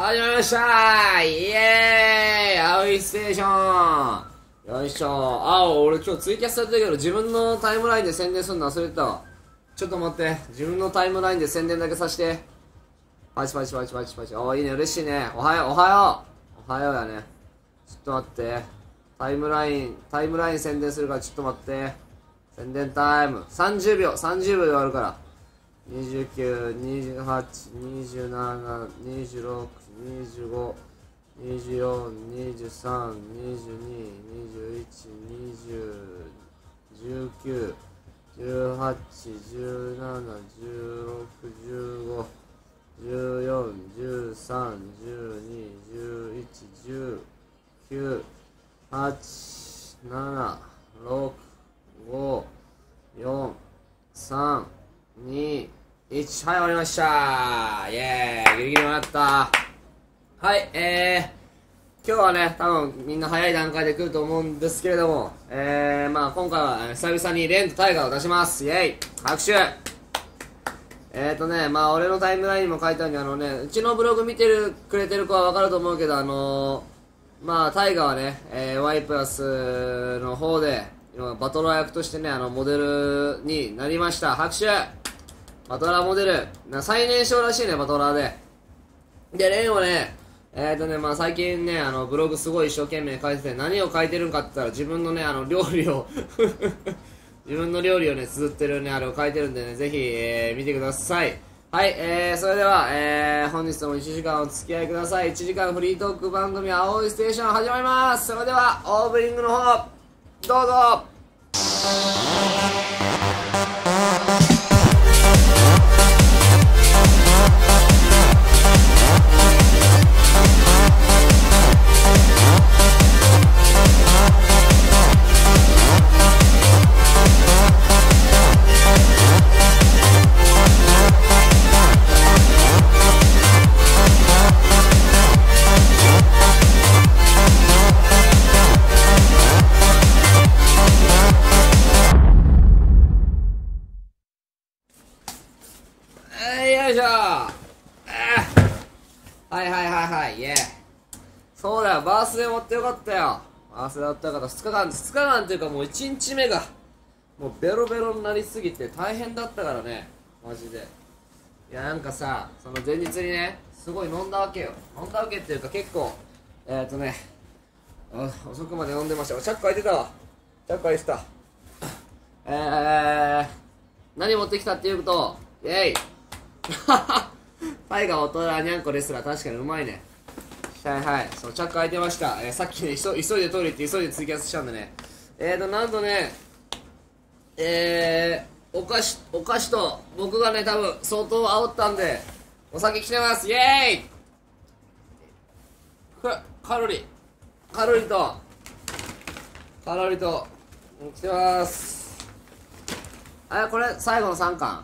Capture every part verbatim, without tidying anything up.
始まりましたー。イエーイ、青いステーション。よいしょ。あ、俺今日ツイキャスやってたけど自分のタイムラインで宣伝するの忘れてたわ。ちょっと待って、自分のタイムラインで宣伝だけさせて。パチパチパチパチパチ。おー、いいね、嬉しいね。おはよう、おはよう。おはようやね。ちょっと待って。タイムライン、タイムライン宣伝するからちょっと待って。宣伝タイム。さんじゅうびょう、さんじゅうびょうで終わるから。にじゅうきゅう、にじゅうはち、にじゅうなな、にじゅうろく、にじゅうご、にじゅうよん、にじゅうさん、にじゅうに、にじゅういち、にじゅう、じゅうきゅう、じゅうはち、じゅうなな、じゅうろく、じゅうご、じゅうよん、じゅうさん、じゅうに、じゅういち、じゅうきゅう、はち、なな、ろく、ご、よん、さん、に、いち、はい、終わりましたー。イエーイ、ギリギリ終わった。はい、えー、今日はね、多分みんな早い段階で来ると思うんですけれども、えー、まあ今回は久々にレンとタイガーを出します。イエーイ、拍手。えーとね、まあ俺のタイムラインにも書いたように、あのね、うちのブログ見てるくれてる子はわかると思うけど、あのー、まあタイガーはね、えー、ワイプラスの方で、今バトラー役としてね、あの、モデルになりました。拍手。バトラーモデル。な最年少らしいね、バトラーで。で、レンをね、えーとね、まあ最近ね、あの、ブログすごい一生懸命書いてて、何を書いてるんかって言ったら、自分のね、あの、料理を自分の料理をね、綴ってるね、あれを書いてるんでね、ぜひ、えー、見てください。はい、えー、それでは、えー、本日もいちじかんお付き合いください。いちじかんフリートーク番組、青いステーション始まります。それでは、オープニングの方、どうぞ。よいしょー。はいはいはいはい、イエー。そうだよ、バースデー持ってよかったよ。バースデー持ってよかった。ふつかかん、ふつかかんっていうかもういちにちめが、もうベロベロになりすぎて大変だったからね、マジで。いやなんかさ、その前日にね、すごい飲んだわけよ。飲んだわけっていうか結構、えーとね、遅くまで飲んでました。チャック開いてたわ。チャック開いてた。えー、何持ってきたっていうと、イェイタイガー、大人、にゃんこレスラー、確かにうまいね。はいはい、そう、チャック開いてました。えー、さっきね、急いでトイレ行って急いでツイキャスしたんでね。えーと、なんとね、えー、お菓子、お菓子と、僕がね、多分、相当煽ったんで、お酒来てます。イェーイ。これ、カロリー。カロリーと、カロリーと、来てます。あ、これ、最後のさんかん。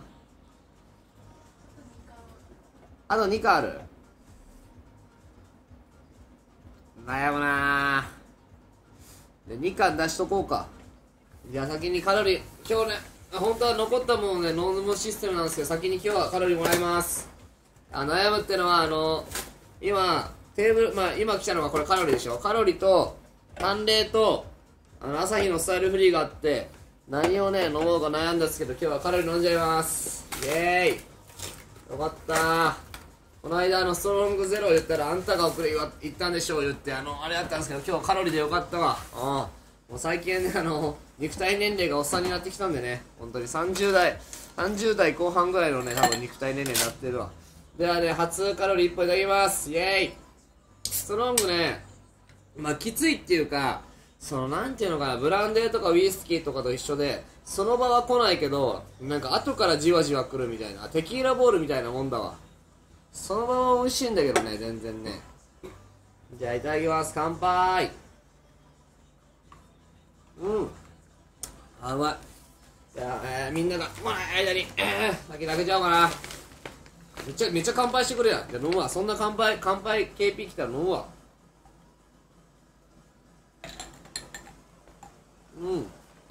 あとにかんある。悩むなー。で、にかん出しとこうか。じゃあ先にカロリー、今日ね、本当は残ったもので飲むシステムなんですけど、先に今日はカロリーもらいます。あ、悩むってのは、あの、今、テーブル、まあ今来たのがこれカロリーでしょ。カロリーと、淡麗と、あの、朝日のスタイルフリーがあって、何をね、飲もうか悩んだんですけど、今日はカロリー飲んじゃいます。イェーイ。よかったー。この間あのストロングゼロ言ったらあんたが遅れ言ったんでしょう言ってあのあれだったんですけど今日はカロリーでよかったわ。ああもう最近ねあの肉体年齢がおっさんになってきたんでね本当にさんじゅうだいさんじゅうだいこう半ぐらいのね多分肉体年齢になってるわ。ではね初カロリーいっぽんいただきます。イエーイ。ストロングねまあきついっていうかそのなんていうのかなブランデーとかウイスキーとかと一緒でその場は来ないけどなんか後からじわじわ来るみたいなテキーラボールみたいなもんだわ。そのまま美味しいんだけどね全然ね。じゃあいただきます。乾杯。うんあうまい。じゃあ、えー、みんながうまい間に、えー、先開けちゃおうかな。めっちゃめっちゃ乾杯してくれや。じゃあ飲むわ。そんな乾杯乾杯 ケーピー 来たら飲むわ。うん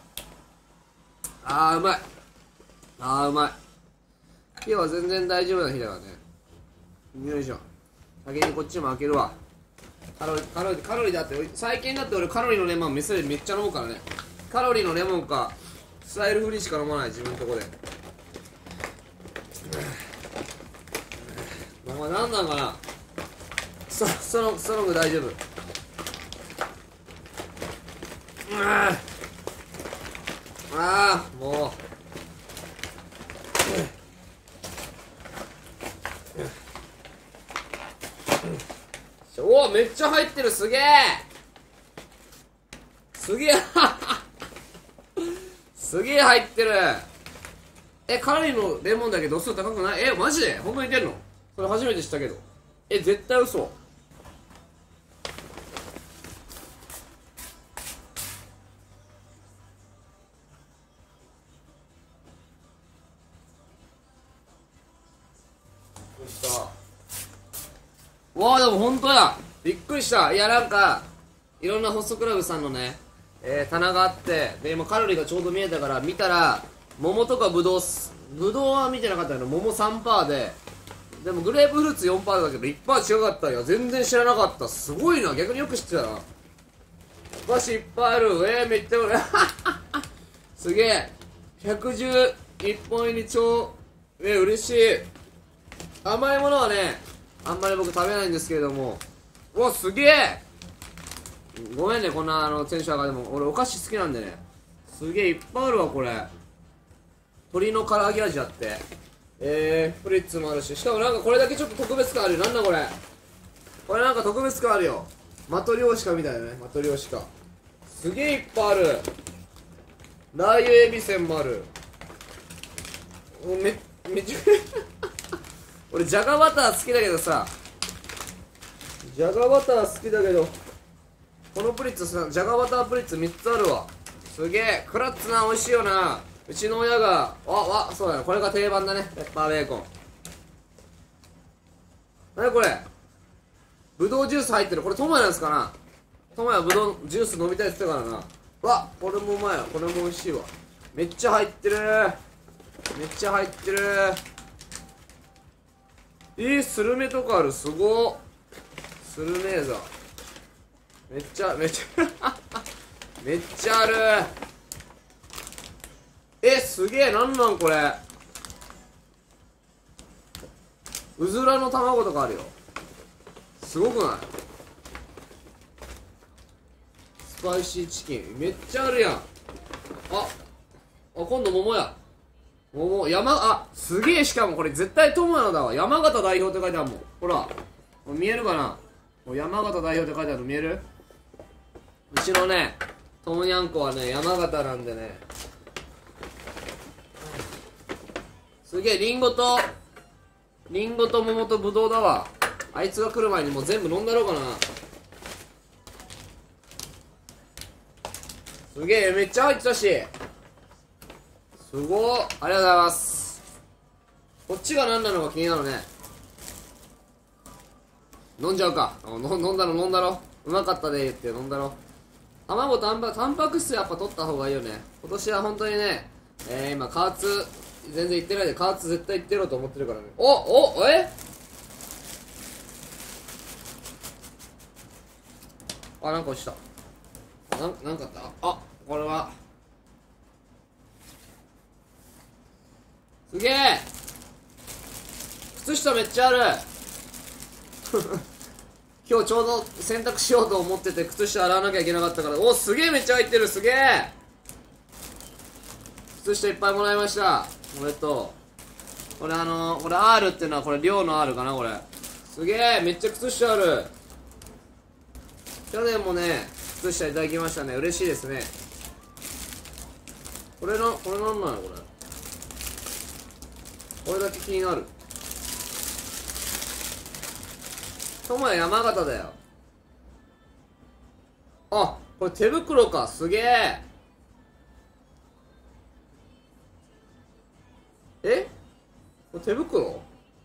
あーうまい。あーうまい。今日は全然大丈夫な日だからね。よいしょ。 先にこっちも開けるわ。カロリーカロリーカロリーだって、最近だって俺カロリーのレモン店でめっちゃ飲むからね。カロリーのレモンかスタイルフリーしか飲まない、自分のとこで。お前何なんかな。スストロングストロング大丈夫。ああもうおお、めっちゃ入ってる。すげえすげえすげえ入ってる。え、カロリーのレモンだけ度数高くない？え、マジで本当に出るの？それ初めて知ったけど。え、絶対嘘。びっくりした。わあ、でも本当や。びっくりした。いや、なんかいろんなホストクラブさんのね、えー、棚があって、で今カロリーがちょうど見えたから見たら、桃とかブドウブドウは見てなかったけど桃 さんパーセント で、でもグレープフルーツ よんパーセント だけど いちパーセント 違かったよ。全然知らなかった。すごいな。逆によく知ってたな。お菓子いっぱいある。えー、めっちゃうれすげえ。ひゃくじゅういっぽん入り超、えー、嬉しい。甘いものはねあんまり僕食べないんですけれども、うわすげえ。ごめんね、こんなあのテンション上がっても。俺お菓子好きなんでね。すげえいっぱいあるわ。これ鶏の唐揚げ味あって、えー、フリッツもあるし、しかもなんかこれだけちょっと特別感あるよ。なんだこれ。これなんか特別感あるよ。マトリョーシカみたいなね。マトリョーシカすげえいっぱいある。ラー油エビせんもある。めめっちゃ俺じゃがバター好きだけどさ、じゃがバター好きだけど、このプリッツさ、じゃがバタープリッツみっつあるわ。すげえ。クラッツな、美味しいよな。うちの親が、あ、わ、そうだね、これが定番だね。ペッパーベーコン。なにこれ。ぶどうジュース入ってる。これトモヤなんですかな。トモヤぶどうジュース飲みたいって言ってたからな。わ、これもうまいわ。これも美味しいわ。めっちゃ入ってる。めっちゃ入ってる。えー、スルメとかある。すごっ。スルメーザめっちゃめっちゃめっちゃある。え、すげえ。なんなんこれ。うずらの卵とかあるよ。すごくない？スパイシーチキンめっちゃあるやん。ああ、今度桃や。桃山、あ、すげえ。しかもこれ絶対友也のだわ。山形代表って書いてあるもん。ほら見えるかな。もう山形代表って書いてあるの見える？うちのねともにゃんこはね山形なんでね。すげえ。リンゴとリンゴと桃とブドウだわ。あいつが来る前にもう全部飲んだろうかな。すげえ。めっちゃ入ってたし、すごー。ありがとうございます。こっちが何なのか気になるね。飲んじゃうか。飲んだろ飲んだろ。うまかったでって飲んだろ。卵タンパタンパク質やっぱ取った方がいいよね。今年は本当にね、えー、今加圧全然いってないで、加圧絶対いってろと思ってるからね。おおえあ、なんか落ちた。なん、なんかあった。あ、これはすげえ。靴下めっちゃある今日ちょうど洗濯しようと思ってて靴下洗わなきゃいけなかったから。お、すげえ。めっちゃ入ってる。すげえ。靴下いっぱいもらいました。これとこれ、あのー、これ R っていうのはこれ量の R かな。これすげえ。めっちゃ靴下ある。去年もね靴下いただきましたね。嬉しいですね。これな、これなんなのこれ。これだけ気になる。友也山形だよ。あ、これ手袋か。すげえ。え、これ手袋？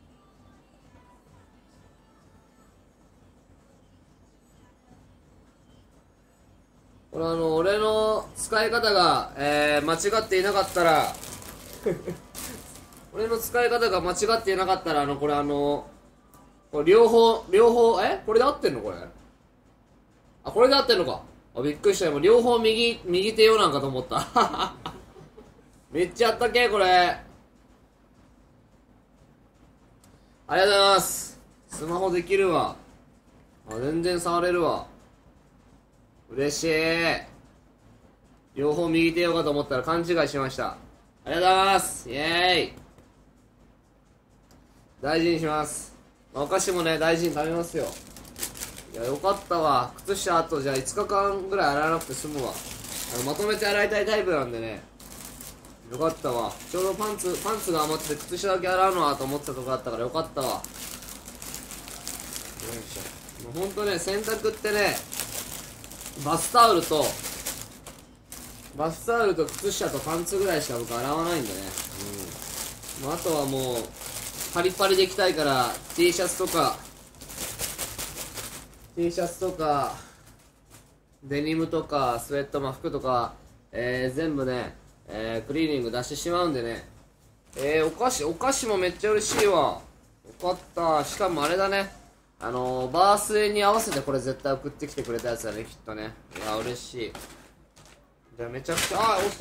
これあの俺の使い方が、えー、間違っていなかったら俺の使い方が間違っていなかったら、あのこれあのこれ両方両方えこれで合ってんのこれ。あ、これで合ってんのか。あ、びっくりしたよ。もう両方右右手用なんかと思っためっちゃあったけえこれ。ありがとうございます。スマホできるわ。あ、全然触れるわ。嬉しい。両方右手用かと思ったら勘違いしました。ありがとうございます。イエーイ。大事にします。お菓子もね、大事に食べますよ。いや、よかったわ。靴下あとじゃあいつかかんぐらい洗わなくて済むわ。あのまとめて洗いたいタイプなんでね。よかったわ。ちょうどパンツパンツが余ってて靴下だけ洗うのはと思ってたとこあったからよかったわ。よいしょ。もうほんとね、洗濯ってね、バスタオルとバスタオルと靴下とパンツぐらいしか僕洗わないんでね。うん、まあ、あとはもうパリパリでいきたいから T シャツとか T シャツとかデニムとかスウェット、まあ、服とか、えー、全部ね、えー、クリーニング出してしまうんでね。えー、お菓子お菓子もめっちゃ嬉しいわ。よかった。しかもあれだね、あのー、バースデーに合わせてこれ絶対送ってきてくれたやつだね、きっとね。いや嬉しい。じゃあめちゃくちゃ、あー落ちた。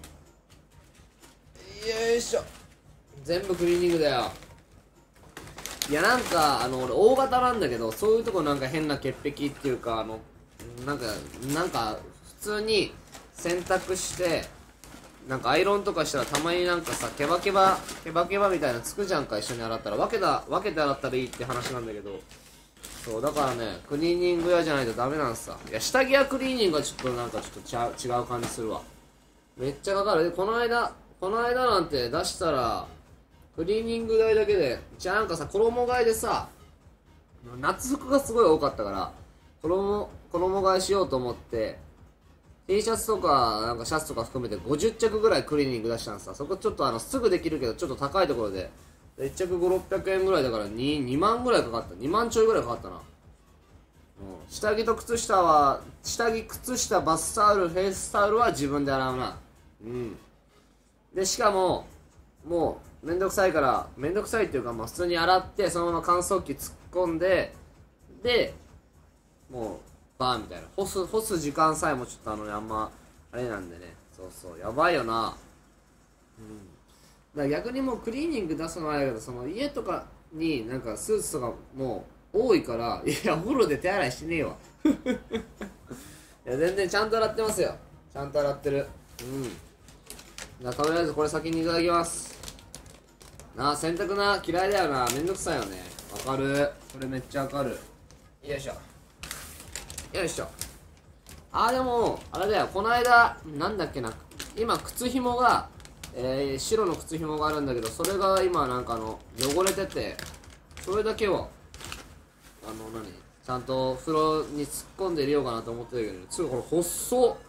よいしょ。全部クリーニングだよ。いやなんかあの俺大型なんだけど、そういうとこなんか変な潔癖っていうか、あのなんかなんか普通に洗濯してなんかアイロンとかしたらたまになんかさ、ケバケバケバケバみたいなつくじゃんか。一緒に洗ったら分けた分けて洗ったらいいって話なんだけど、そうだからね、クリーニング屋じゃないとダメなんすさ。いや下着屋クリーニングはちょっとなんかちょっとちゃ違う感じするわ。めっちゃかかる。でこの間この間なんて出したらクリーニング代だけで、じゃあなんかさ、衣替えでさ、夏服がすごい多かったから衣衣替えしようと思って T シャツとかなんかシャツとか含めてごじゅっちゃくぐらいクリーニング出したんさ。そこちょっとあのすぐできるけどちょっと高いところでいっちゃくごひゃくろっぴゃくえんぐらいだから 2, 2万ぐらいかかった。にまんちょいぐらいかかったな。うん、下着と靴下は下着靴下バスタオルフェイスタオルは自分で洗うな。うん。でしかももうめんどくさいからめんどくさいっていうか、まあ普通に洗ってそのまま乾燥機突っ込んで、でもうバーみたいな干す干す時間さえもちょっとあのねあんまあれなんでね。そうそうやばいよな。うん、だから逆にもうクリーニング出すのはあれだけど、その家とかになんかスーツとかもう多いから、いやお風呂で手洗いしねえわいや全然ちゃんと洗ってますよ。ちゃんと洗ってる。うん。じゃあとりあえずこれ先にいただきます。なあ洗濯な嫌いだよな。めんどくさいよね。わかる。それめっちゃわかる。よいしょよいしょ。あーでもあれだよ、この間なんだっけな、今靴ひもが、えー、白の靴ひもがあるんだけど、それが今なんかあの汚れてて、それだけをあの何ちゃんと風呂に突っ込んで入れようかなと思ってるけど、つうこれ細っ。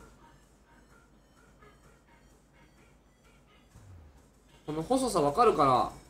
この細さわかるか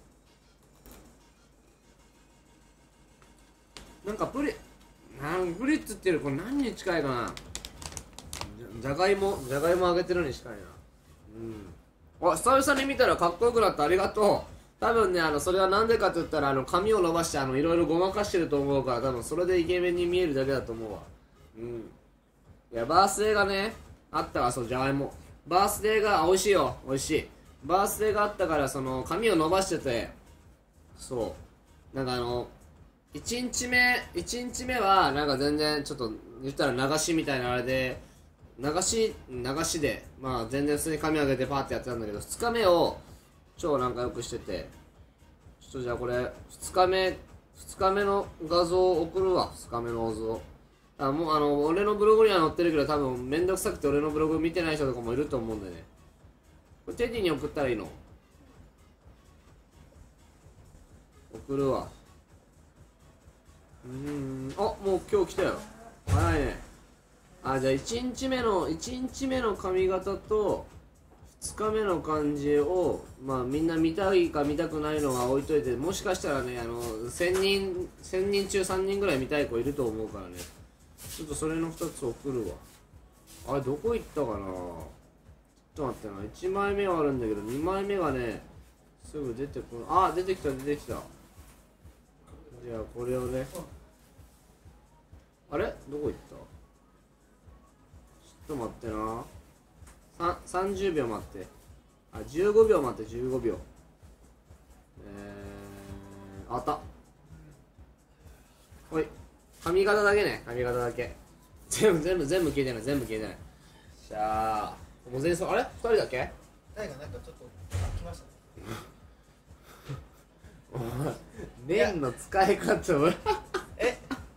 な。なんかプリなんプリッツっていうよりこれ何に近いかな。じゃじゃがいもじゃがいも揚げてるに近いな。うん。あ、久々に見たらかっこよくなった。ありがとう。多分ね、あのそれはなんでかって言ったら、あの髪を伸ばしてあのいろいろごまかしてると思うから、多分それでイケメンに見えるだけだと思うわ。うん。いやバースデーがねあったわ。そうじゃがいもバースデーが美味しいよ。美味しい。バースデーがあったから、その髪を伸ばしてて、そうなんかあのいちにちめいちにちめはなんか全然ちょっと言ったら流しみたいなあれで、流し流しでまあ全然普通に髪上げてパーってやってたんだけど、ふつかめを超なんかよくしてて、ちょっとじゃあこれふつかめふつかめの画像を送るわ。ふつかめの画像、あもうあの俺のブログには載ってるけど、多分めんどくさくて俺のブログ見てない人とかもいると思うんでね。これテディに送ったらいいの？送るわ。うーん、あもう今日来たよ。早いね。あじゃあいちにちめのいちにちめの髪型とふつかめの感じをまあみんな見たいか見たくないのは置いといて、もしかしたらねあのせんにんせんにん中さんにんぐらい見たい子いると思うからね。ちょっとそれのふたつ送るわ。あれどこ行ったかな。ちょっと待ってな。いちまいめはあるんだけどにまいめがねすぐ出てこない。あ出てきた出てきたじゃあこれをね、あれどこ行った？ちょっと待ってな。ささんじゅうびょう待って。あ、じゅうごびょう待って、じゅうごびょう。えー、あった。ほい、髪型だけね、髪型だけ。全部全部全部消えてない、全部消えてない。しゃあもう全然、あれふたりだけ？ 誰かなんかちょっと来ましたね。 お前麺の使い方はえ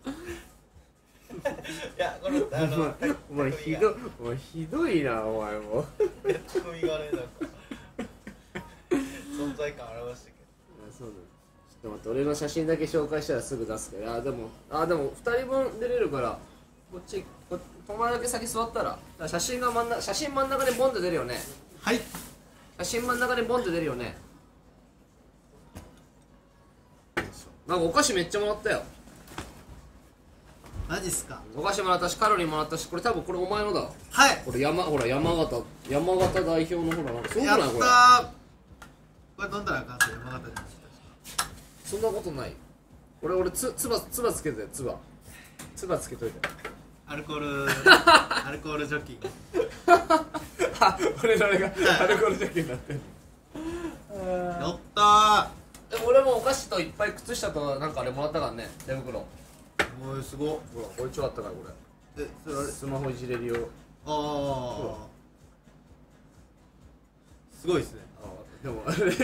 いや、この、あの、 お前ひどい、お前ひどいな、お前もツッコミがね、なんか存在感表してけど。そうだ、ちょっと待って、俺の写真だけ紹介したらすぐ出すから。あ、でも、あ、でもふたりぶん出れるから、こっち、こ友達だけ先座ったら、だから写真が真ん中、写真真ん中でボンって出るよね。 はい。 写真真ん中でボンって出るよね。なんかお菓子めっちゃもらったよ。 マジっすか。 お菓子もらったし、カロリーもらったし、これ多分これお前のだ。 はい。 これ山、ほら山形、山形代表のほら、なんかすごくないこれ。 やったー。これ飲んだらあかんって山形でそんなことない。俺、俺、つ、つば、つばつけて、つば。つばつけといて。 アルコールアルコール除菌。 あ、俺のあれがアルコール除菌になってる。 やったー。 でも俺もお菓子といっぱい靴下となんかあれもらったからね、手袋。 もうすごっ。 ほら、これ超あったからこれ。 え、それあれ、 スマホいじれるよ。 ああすごいっすね。 あ、でも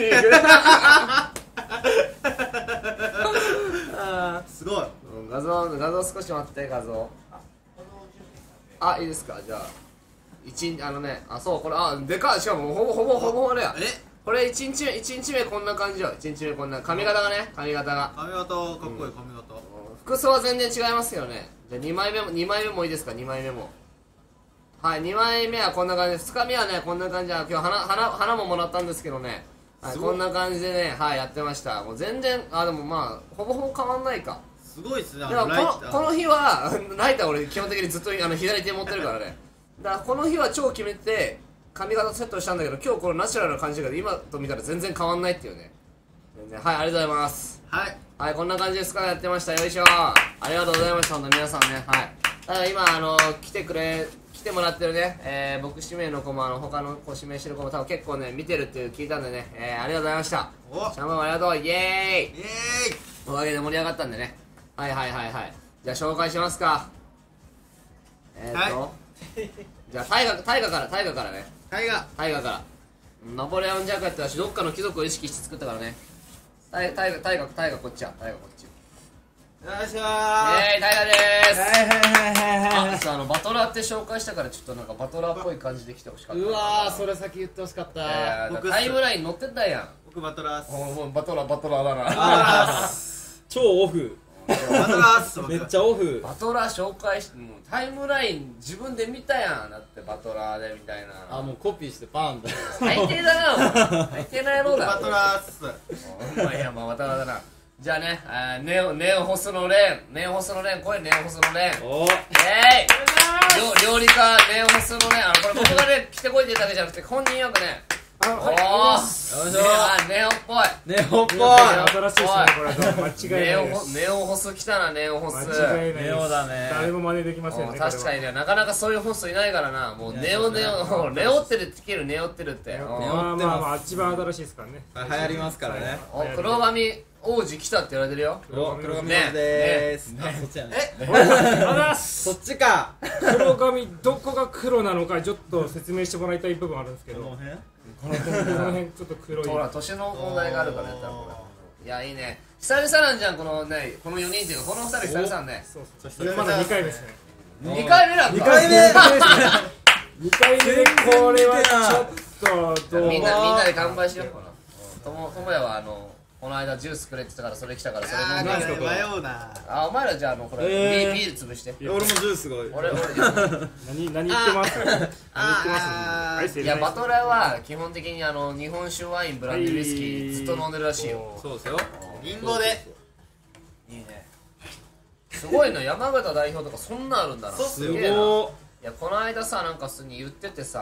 あすごい。 画像、画像少し待って、画像。あ、いいですか、じゃあ一日、あのね、あ、そう、これ、あ、でかい、しかもほぼほぼほぼあれや。 え、 これいちにちめ、一日目こんな感じよ。いちにちめこんな、髪型がね、髪型が。 髪型かっこいい髪型。 服装は全然違いますよね。じゃあにまいめも、にまいめもいいですか、にまいめも。はい、にまいめはこんな感じです。ふつかめはね、こんな感じで、今日花、花、花ももらったんですけどね。はい、こんな感じでね、はい、やってました。もう全然、あ、でもまあ、ほぼほぼ変わんないか。 すごいっすね。 でもこの、 ライターこの日は、ライター俺基本的にずっとあの左手持ってるからね。だからこの日は超決めて、髪型セットしたんだけど、今日このナチュラルな感じだけど、今と見たら全然変わんないっていうね。全然、はい、ありがとうございます。 はい。 はい、こんな感じですからやってました。よいしょ。ありがとうございました、本当皆さんね。はい。ただ今、あの、来てくれ、来てもらってるね、えー、僕指名の子も、あの、他の子指名してる子も多分結構ね、見てるっていう聞いたんでね、えー、ありがとうございました。 お、 シャンパンもありがとう、イエーイ。 イエーイ。 おかげで盛り上がったんでね。はいはいはいはい。じゃあ紹介しますか。えーっと、 はじゃあ大河、大河から、大河からね。 タイガー。 大河から。ナポレオンジャックやったらし、どっかの貴族を意識して作ったからね。大大河、大河、大河こっちや、大河こっち。 よいしょー。 イエーイ、大河でーす。 はいはいはいはいはい。 あ、さ、あのバトラーって紹介したから、ちょっとなんかバトラーっぽい感じで来てほしかった。 うわー、それ先言ってほしかった。 えー、 僕タイムライン載ってたやん。 僕バトラーっす。 おもうバトラー、バトラーだな。 あ超オフ。 バトラーっす。僕めっちゃオフ。 バトラー紹介して、もうタイムライン自分で見たやん。だってバトラーでみたいな。 あ、もうコピーしてパンだ。 最低だな、お前。最低な野郎だ。 バトラーっす。 お前、いや、まあ、バトラーだな。じゃあね、あーネオ、ネオホスのレーン。ネオホスのレーン、これネオホスのレーン。 おえーい料料理家、ネオホスのね、あの、これ僕がね、来てこいって言っただけじゃなくて、本人よくね、おー、 よいしょねあネオっぽい。 ネオっぽい。 新しいですね、これは間違いネオホ、 ないです。 ネオホス来たな、ネオホス。 間違いないです。 ネオだね誰も真似できませんね。 お確かにね、なかなかそういうホストいないからな。もういやネオネいやオ、ネオってるって聞ける、ネオってるって。 こおれは。まあまあまあ、一番新しいですからね。 流行りますからね。 お黒髪王子来たって言われてるよ。 お、黒髪ねでーす。あ、そっちやね。 あらっす。 そっちか。 黒髪どこが黒なのかちょっと説明してもらいたい部分あるんですけど、ここの辺の辺ちょっと黒い。 ほら、年の問題があるからやったらこれ。いや、いいね。久々なんじゃん、このね、このよにんっていうか、このふたり久々なんね。 そうそう。それまだにかいですね。 にかいめなんか。 二回目。 にかいめでこれはちょっとどうみんな、みんなで乾杯しよう。とも、ともやはあの、この間ジュースくれてたからそれ来たからそれ飲んであいいけど。 ー、迷うな。 あ、お前らじゃあ、あの、これ、 えービール潰して。 俺もジュースが多い。 俺、俺、 何何言ってます何言ってますあーはい、正解いや、バトラーは基本的にあの、日本酒ワイン、ブランデーウイスキー、ずっと飲んでるらしいよ。 そうですよ。 リンゴで。 いいね。すごいな、山形代表とかそんなあるんだな。 そうっすよすげえな。いごや、この間さ、なんか普通に言っててさ、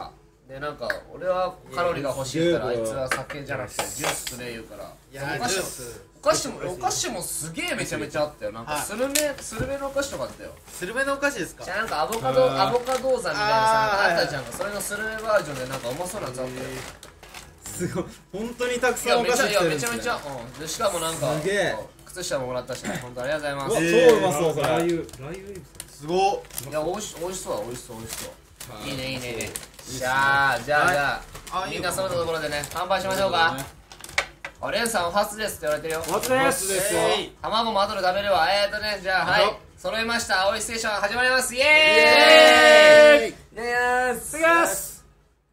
でなんか俺はカロリーが欲しいって言ったらあいつは酒じゃなくてジュースくれ言うからいやージュースお菓子もお菓子もすげえめちゃめちゃあったよ。なんかスルメスルメのお菓子とかあったよ。 スルメのお菓子ですか？ じゃあなんかアボカドアボカドーザみたいなさあーあったじゃんか。それのスルメバージョンでなんかうまそうなやつあったよ。 すごい本当にたくいやさんお菓子めちゃいや来てるんですねめちゃめちゃうんでしかもなんかすげえ靴下ももらったしね本当ありがとうございます。 うわい超うまそうそれラー油ラー油すごっ。 や美味し美味しそうだ美味しそう美味しそう。 はいいいねいいねいいね。じゃあじゃあじゃああみんなそろそろところでね乾杯しましょうか。あレンさんお初ですって言われてるよ。 お初ですですよえい卵も後で食べるわ。えーとねじゃあははいい揃いました青いステーション始まります。イエーイイエーイイエーイすぎます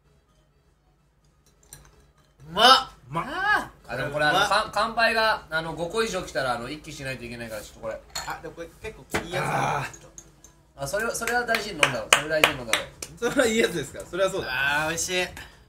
うまっ。 まあでもこれあのうまっかん乾杯があのごこ以上来たらあの一気しないといけないからちょっとこれあでもこれ結構いいやつだ。 あそれをそれは大事に飲んだろそれ大事に飲んだろそれはいいやつですかそれはそうだあー美味しい。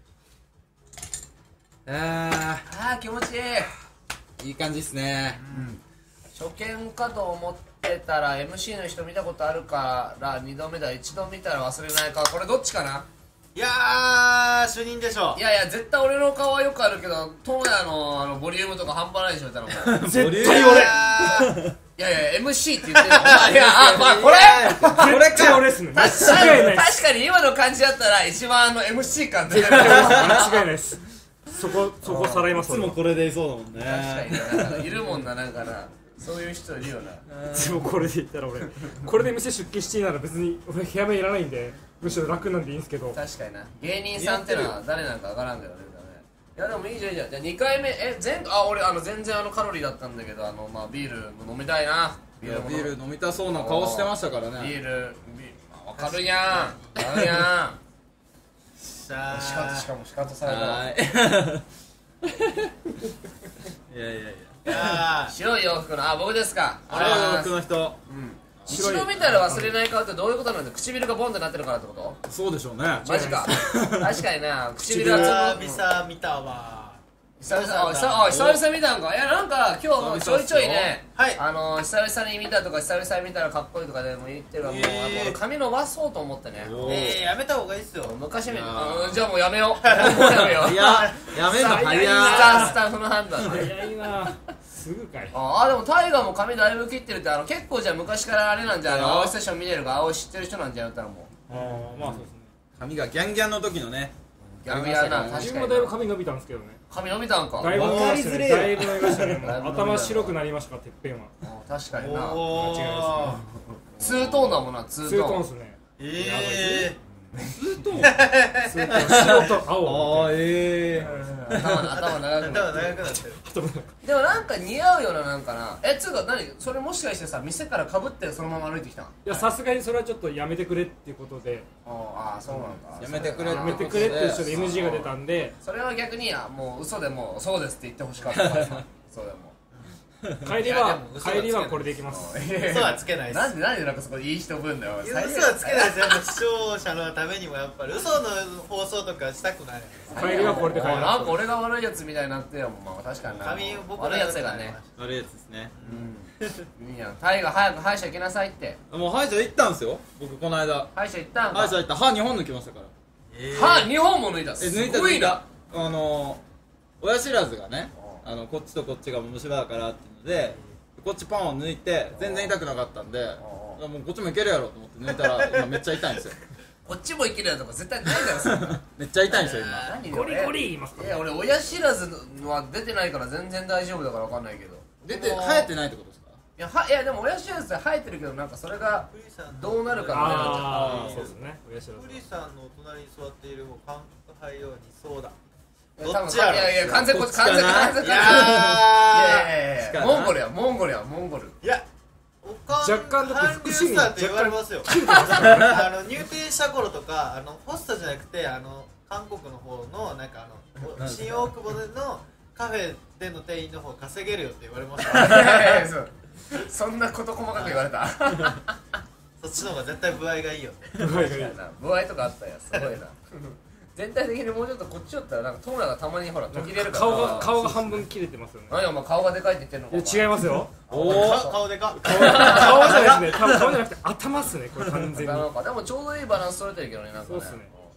ああー気持ちいい。 ーいい感じっすね初見かと思ってたら エムシー の人見たことあるからにどめだ一度見たら忘れないか。これどっちかな。 いやー主任でしょい。やいや絶対俺の顔はよくあるけどトモヤのあのボリュームとか半端ないでしょみたいなもん。 絶対俺俺。 いやいや エムシー って言ってるの。いやあまあこれこれ絶対俺っすね間確かに違いないです確かに今の感じだったら一番あの エムシー 感出てる。 絶対確俺です間違いないですそこそこさらいますいつもこれでいそうだもんねかにねなんかいるもんななんかなそういう人いるよな。 でもこれで言ったら俺これで店出勤していいなら別に俺部屋目いらないんでむしろ楽なんでいいんですけど確かにな芸人さんってのは誰なんかわからんけどね。いやでもいいじゃんいいじゃん。じゃあにかいめえ全あ俺あの全然あのカロリーだったんだけどあのまあビールも飲みたいな。 いやもビール飲みたそうな顔してましたからねビールビールあわかるやんわかるやん。 しゃしかしかもしかとされたはーいいやいやいやいやー白い洋服のあ僕ですか。 あれは僕の人一度見たら忘れない顔ってどういうことなんだ。唇がボンってなってるからってことそうでしょうねマジか確かにな唇は久ちょっと 々見たわ。 久々あ久々あ久々見たんか。いやなんか今日ちょいちょいねはいあの久々に見たとか久々に見たらかっこいいとかでも言ってるわ。もうえーやっぱ俺髪伸ばそうと思ってねおえーやめた方がいいっすよ。 昔見いやうんじゃあもうやめようもうやめよういややめんのスタ早スタッフの判断で早いなすぐかいああでもタイガーも髪だいぶ切ってるってあの結構じゃあ昔からあれなんじゃあのいや青いステーション見てるから青い知ってる人なんじゃんったらもうああまあそうですね髪がギャンギャンの時のね逆やな確自かに分もだいぶ髪伸びたんですけどね髪伸びたんかだいぶ伸びましたねだいぶ伸びましたねもうだいぶ伸びた頭白くなりましたからてっぺんはうん確かになお間違いないー。 ツートーンだもんなツツートーンートーンっすねえツートーン白と青あえ頭の頭長ー。 くな頭ってる長くなってる。 でもなんか似合うようななんかなえつうか何それもしかしてさ店からかぶってそのまま歩いてきたんいやさすがにそれはちょっとやめてくれっていうことでああそうなんだやめてくれそうだなやめてくれっていう人で エヌジー が出たんでそれは逆にやもう嘘でもそうですって言ってほしかったからさそうでも帰りは帰りはこれでいきます嘘はつけないっす。 なんでなんでなんかそこいい人ぶんだよ嘘はつけないですよ。やっぱ視聴者のためにもやっぱり嘘の放送とかしたくない。 帰りはこれで帰りなんまか俺が悪いやつみたいになってよまあ確かにな髪僕悪いやつがね悪いやつですねうんいいやんタイが早く歯医者行きなさいってもう歯医者行ったんですよ僕この間歯医者行ったんか歯医者行った歯にほん抜きましたからえー歯にほんも抜いたえ抜いたすごいな抜いたあの親知らずがねあのこっちとこっちが虫歯だからっていうのでこっちパンを抜いて全然痛くなかったんでもうこっちもいけるやろと思って抜いたら今めっちゃ痛いんですよこっちも生きるやつとか絶対ないだろそんなめっちゃ痛いんですよ今何ゴリゴリ言いますかいや俺親知らずは出てないから全然大丈夫だから分かんないけど出てでも生えてないってことですかいやはいやでも親知らずは生えてるけどなんかそれがフリさんどうなるかみたいなああそうですね親知らずフリさんの隣に座っている方感覚入るようにそうだ。 いや多分どっちやろいやいや完全こっちこっちかな完全完全完全いやいややいやかなモンゴルやモンゴルやモンゴルいやおかん若干だって韓流福祉にスターって言われますよあの入店した頃とかあのホストじゃなくてあの韓国の方のなんかあの新大久保でのカフェでの店員の方稼げるよって言われましたいやいやそうそんなこと細かく言われたそっちの方が絶対部合がいいよって具合がいい具合とかあったやすごいな全体的にもうちょっとこっちだったらなんかトムラがたまにほら途切れるから顔が顔が半分切れてますよね何お前顔がでかいって言ってんのかいや違いますよおか顔でか顔じゃないですね多分顔じゃなくて頭っすねこれ完全になんかでもちょうどいいバランス取れてるけどねなんかねそうっすね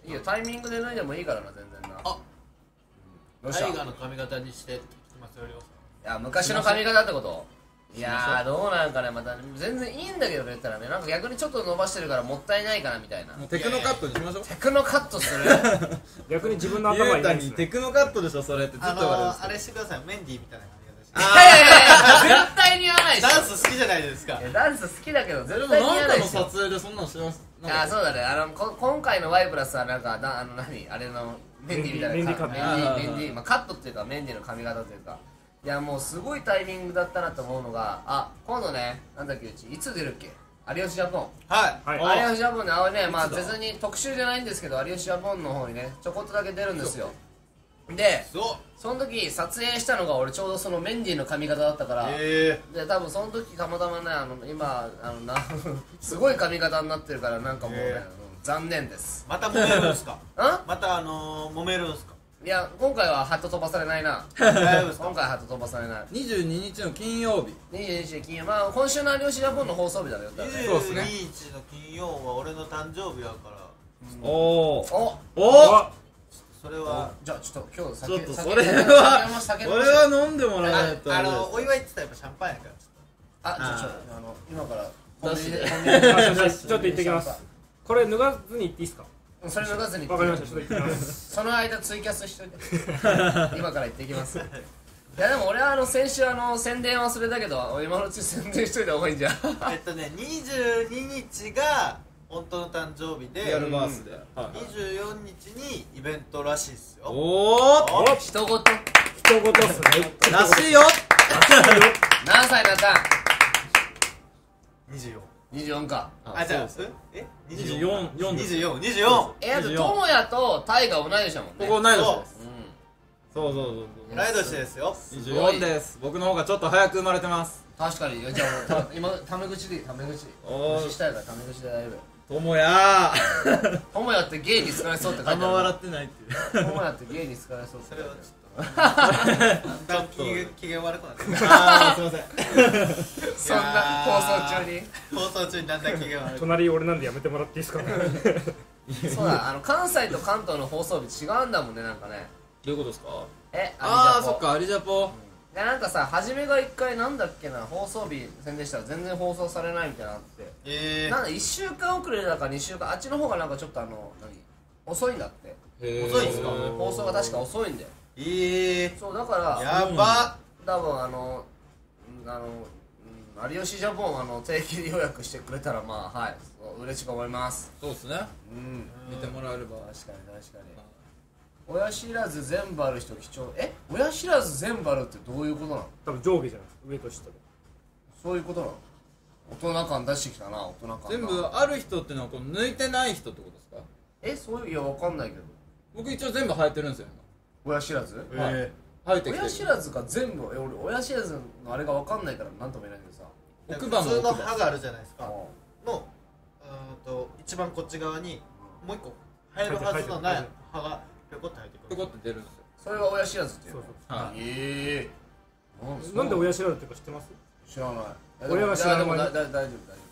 いいよタイミングで脱いでもいいからな全然な。 あどうした？いタイガーの髪型にしてって聞きますよりょうさん。 や昔の髪型ってこと？いやーどうなんかね、また全然いいんだけどね言ったらね、なんか逆にちょっと伸ばしてるからもったいないかなみたいな。 もうテクノカットにしましょう。 テクノカットする逆に自分のゆうた頭いないですね。 にテクノカットでしょそれってずっとあ言われるんですのー、あれしてください、メンディーみたいな髪型して。 あいやいやいや絶対似合わないでしょ。 ダンス好きじゃないですか。 いやダンス好きだけどでも絶対似合わなんかのないでしょ。 撮影でそんなのしてます。 あーそうだね、あのこ今回のワイプラスはなんかだあの何あれのメンディーみたいなメンディーカットメンディーメンディー、まあ、カットっていうかメンディーの髪型というか、いやもうすごいタイミングだったなと思うのが、あ今度ねなんだっけうちいつ出るっけ有吉ジャポン。 はい。 はい。 有吉ジャポンねあれね、まあ別に特集じゃないんですけど有吉ジャポンの方にねちょこっとだけ出るんですよ。でそその時撮影したのが俺ちょうどそのメンディーの髪型だったから、 う。えで多分その時たまたまねあの今あのなすごい髪型になってるからなんかもうね、 へーうん残念ですー。また揉めるんすか。 あまたあのー、揉めるんすか。 いや今回はハット飛ばされないな大丈夫ですか。 今回はハット飛ばされないにじゅうににちの金曜日。 にじゅうににち金曜、まあ今週の有吉ジャポンの放送日だよだからねそうっすねにじゅうににちの金曜は俺の誕生日やから、 おおおおそれはじゃあちょっと今日ち酒ょっとそ酒れは酒これは飲んでもらわないとああれですのお祝いって言ったらやっぱシャンパンやからちょっあちょちょあの今からコンビニで出コンビニであちょっとちょっと行ってきます。これ脱がずに行っていいですか？ それ脱がずにわかりました。ちょっと行ってきます。 その間ツイキャスしといて今から行ってきます。いやでも俺はあの先週あの宣伝忘れたけど今のうち宣伝しといた方がいいんじゃんとえっとねにじゅうににちが本当の誕生日でリアルバースで、はいにじゅうよっかにちにイベントらしいっすよ。 おおお人ごと人事っすね。 らしいよ。 何歳だったにじゅうよん。 にじゅうよんか。 あじゃあそうえにじゅうよんよんにじゅうよんにじゅうよんえ、あと、 にじゅうよんともやとタイが同い年だもんね。 ここ同い年です。 うそうそうそうそう。 同い年ですよ。 にじゅうよんです。僕の方がちょっと早く生まれてます。 ん。確かに。じゃあもうた、今、タメ口でいい、タメ口。 おー口したいからタメ口で大丈ともや夫。ともやってゲイに好かれそうって書いてある。 あんま笑ってないっていう。 ともやってゲイに好かれそうってそれは書いてある。 ちょっと機嫌機嫌悪くなってる。 ああすいません。 そんな放送中に。 放送中にだんだん機嫌悪く。 隣俺なんでやめてもらっていいですか？ そうだ、あの、関西と関東の放送日違うんだもんね、なんかね。 どういうことですか？ え、 ああアリジャポそっかアリジャポ。 でなんかさ、初めが一回なんだっけな、放送日宣伝したら全然放送されないみたいなのあって。 えなんだいっしゅうかん遅れだかにしゅうかん、あっちの方がなんかちょっとあの何遅いんだって。 遅いんすか放送が確か遅いんだよ。 ー、えそうだからー、やば多分あのうんあのうん有吉ジャポンあの定期予約してくれたらまあはいそう嬉しく思います。 そうですね。 うん見てもらえれば。 確かに確かに。親知らず全部ある人貴重。え親知らず全部あるってどういうことなの？ 多分上下じゃないですか。上と下で。 そういうことなの？大人感出してきたな大人感が全部ある人っていうのはこう抜いてない人ってことですか？ えそういういやわかんないけど僕一応全部生えてるんですよ。 親知らず今はい。生えてきてる。 親知らずが全部え俺親知らずのあれがわかんないからなんとも言えないけどさ奥歯の普通の奥歯。 歯があるじゃないですか。 ものうーんと一番こっち側にもう一個生えるはずのない歯がぴょこって生えてくる。 ぴょこって出るんですよ。 うそれが親知らずっていうのそうそう。 はい。 ええー、 なんで親知らずっていうか知ってます？ 知らない親が知らないいやでもだだ大丈夫大丈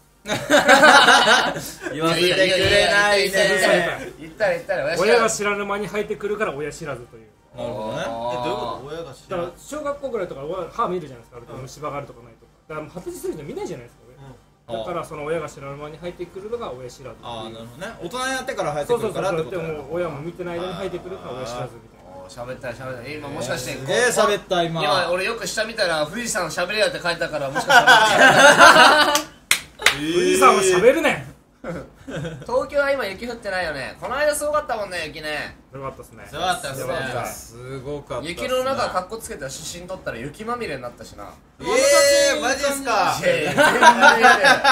言わせてくれないいやいやいやいやね。 夫言ったら言ったら親知親らずが知らぬ間に生えてくるから親知らずという。 なるほどね。 えどういうこと？親が知らないだから。小学校ぐらいとか親歯見るじゃないですか。ある程度虫歯があるとかないとか。だからもう発達する人見ないじゃないですか。親だからその親が知らぬ間に生えてくるのが親知らずっていう。 ああなるほどね。大人になってから生えてくそうそうそうるからってことでも親も見てない間に生えてくるから親知らずみたいな。 おー喋った喋った今もしかしてすげえ喋った今。 今俺よく下見たら富士山喋れやって書いたからもしかしたら富士山は喋るね東京は今雪降ってないよね。この間すごかったもんね雪ね。 ん。よかったですね。 すごかったですねよかったすごかったっすね。 雪の中かっこつけた写真撮ったら雪まみれになったしな。 えー、マジですか。 いやいや全然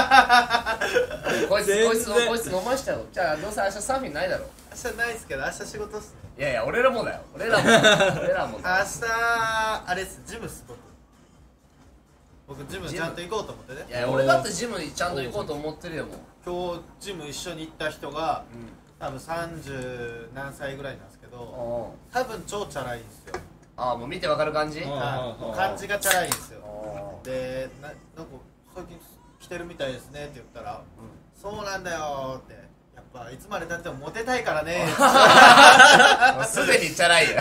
こいつこいつ全然こいつ飲ましちゃう。じゃあどうせ明日サーフィンないだろ。 明日ないですけど明日仕事っすね。 いやいや俺らもだよ俺らも俺らもだよ。 明日あれっすジムっす僕。僕ジムちゃんと行こうと思ってね。 いやいや俺だってジムにちゃんと行こうと思ってるよもう。 今日ジム一緒に行った人がうん多分さんじゅう何歳ぐらいなんですけど、 おー多分超チャラいんですよ。 あーもう見てわかる感じ。 うんはいうん感じがチャラいんですよ。 おーでななんか最近来てるみたいですねって言ったら、そうなんだよーってやっぱいつまでたってもモテたいからねもうすでにチャラいよ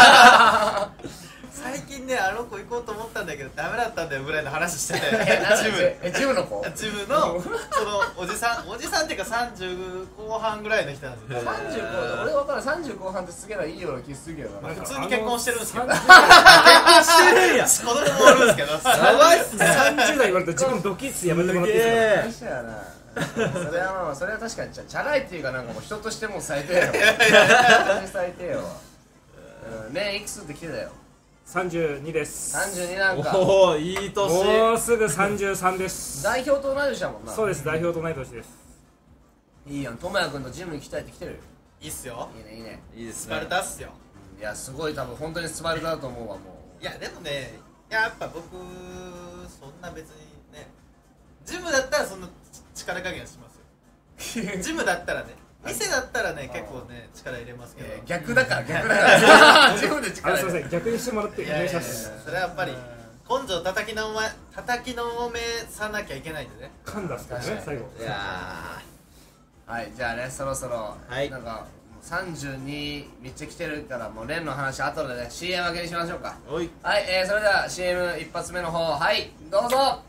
最近ねあの子行こうと思ったんだけどダメだったんだよぐらいの話しててえなんでジムえジムの子ジムのそのおじさんおじさんっていうかさんじゅう後半ぐらいの人なんですよさんじゅう後俺分からんさんじゅう後半ってすげえいいような気するけどな。 普通に結婚してるんですけどあのさんじゅうしてるやん子供もおるんですけどやばいっすねさんじゅう代言われたら自分ドキッスやめてもらっていいですかすげえやなそれはまあそれは確かにチャチャラいっていうかなんかもう人としてもう最低よ本当に最低ようんねいくつって来てたよさんじゅうにですさんじゅうになんかおおいい年もうすぐさんじゅうさんです代表と同い年だもんなそうです代表と同い年ですいいやん智也君とジム行きたいって来てるよいいっすよいいねいいねいいですスパルねタっすよいやすごい多分本当にスパルタだと思うわもういやでもねやっぱ僕そんな別にねジムだったらそんな力加減しますよジムだったらね店だったらね結構ね力入れますけど、 えー逆だから逆だから自分であ力すいませ入れん逆にしてもらっておいやいやいや願いしますそれはやっぱり根性叩きのめ叩きのめさなきゃいけないんでね噛んだっすからね最後いやはいじゃあねそろそろ、 はいなんかもうさんじゅうにめっちゃ来てるからもうレンの話後でね シーエム 明けにしましょうかーおいはい、えー、それでは シーエム 一発目の方はいどうぞ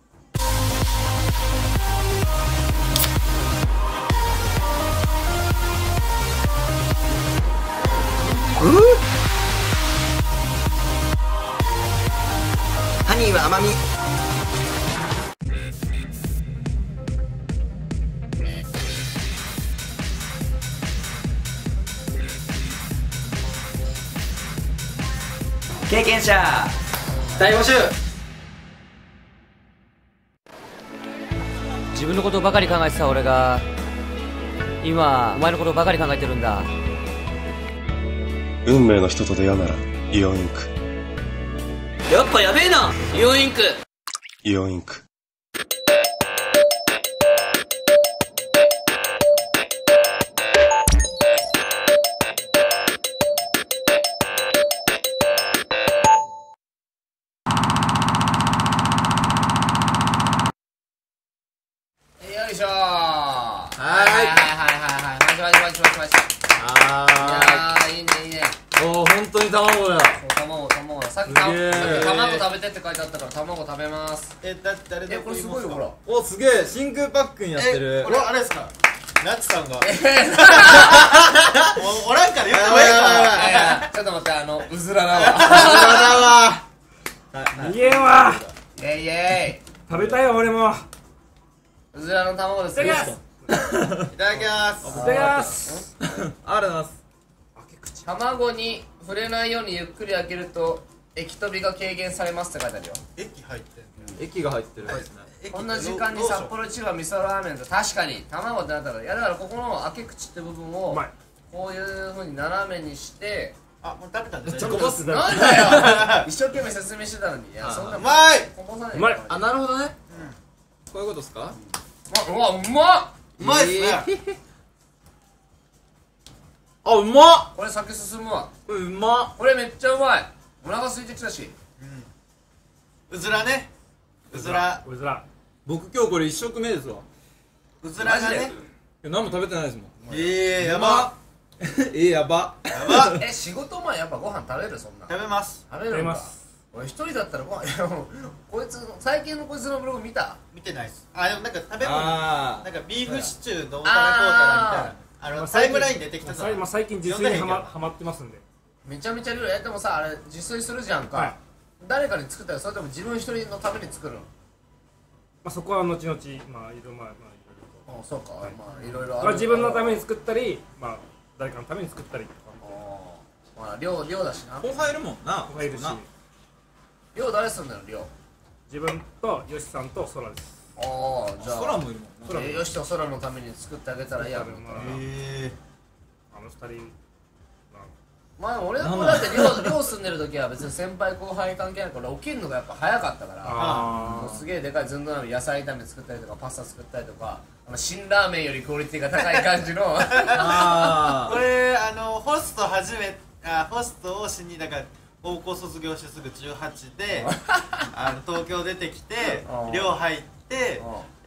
ハニーは甘み経験者大募集自分のことばかり考えてた俺が今お前のことばかり考えてるんだ。 運命の人と出会うならイオンインクやっぱやべえなイオンインクイオンインクよいしょーははいはいはいはいはいマジマジマジマジマジいあやーいいねいいねーおお本当に卵だそう卵卵さっきたさっすげーき卵食べてって書いてあったから卵食べますえだ誰でえこれすごいよほらおすげえ真空パックになってるえこれあれですかナッツさんがえーおおらんから言った方がいいかいやちょっと待ってあのうずらだわ逃げんわイェイイェイ食べたいよ俺もうずらの卵ですいただきますいただきますいただきますあるなす卵に触れないようにゆっくり開けると液飛びが軽減されますって書いてあるよ液入ってんの液が入ってるですね液こんな時間に札幌一番味噌ラーメンと確かに卵ってなったらいやだからここの開け口って部分をうまいこういう風に斜めにしてあもう食べたんでねちょっと待ってなんだよ一生懸命説明してたのにいやあそんなうまいこぼさないうまいあなるほどねこういうことですかうわうまっうまいっすねあうまっこれ酒進むわこれうまっこれめっちゃうまいお腹空いてきたしうずらねうずらうずら僕今日これ一食目ですわうずらがねいや何も食べてないですもんええやばえやばやばえ仕事前やっぱご飯食べるそんな食べます食べるんだ食べます俺一人だったらご飯いやもうこいつの最近のこいつのブログ見た見てないっすあでもなんか食べ物あなんかビーフシチューどうたらこうたらみたいなあのタイムラインで出てきたさいまあ最近自炊にはまはまってますんでめちゃめちゃ料理やってもさあれ自炊するじゃんか、 はい誰かに作ったらそれとも自分一人のために作るのまあそこは後々まあいろいろまあまあいろいろとあそうか、まあいろいろあるまあ自分のために作ったりまあ誰かのために作ったりとかあーまあ量量だしな後輩いるもんな子がいるしな量誰すんだよ量自分とヨシさんとソラですああじゃあ空もいるもんな空もえーよしと空のために作ってあげたらいいやんまあえあの二人まあ俺なん俺だって寮寮住んでる時は別に先輩後輩関係ないから起きるのがやっぱ早かったからあもうすげえでかいずんど鍋野菜炒め作ったりとかパスタ作ったりとかあの辛ラーメンよりクオリティが高い感じのあこれあのホスト初めあホストをしにだから高校卒業してすぐじゅうはちであの東京出てきてうん寮入って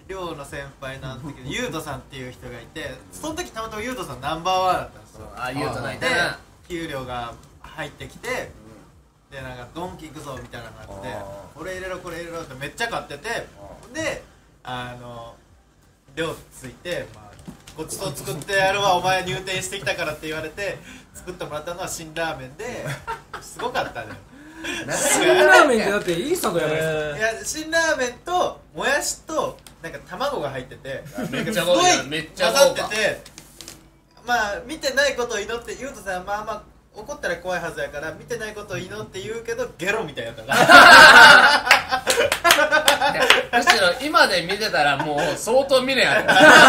寮の先輩なんだけどゆうとさんっていう人がいて、その時たまたまゆうとさんナンバーワンだったんですよ。 あ、ゆうとないでてな給料が入ってきて、でなんかドンキ行くぞみたいな感じで、これ入れろこれ入れろってめっちゃ買ってて、であの寮ついて、まあ、ごちそう作ってやるわお前入店してきたからって言われて作ってもらったのは辛ラーメンですごかったね。 辛ラーメンってだっていいサンドやないですか。 いや辛ラーメンともやしとなんか卵が入っててめっちゃすごいめっちゃ混ざ豪華ってて、まあ見てないことを祈ってゆうとさんまあまあ怒ったら怖いはずやから見てないことを祈って言うけどゲロみたいやったからむしろ今で見てたらもう相当見れや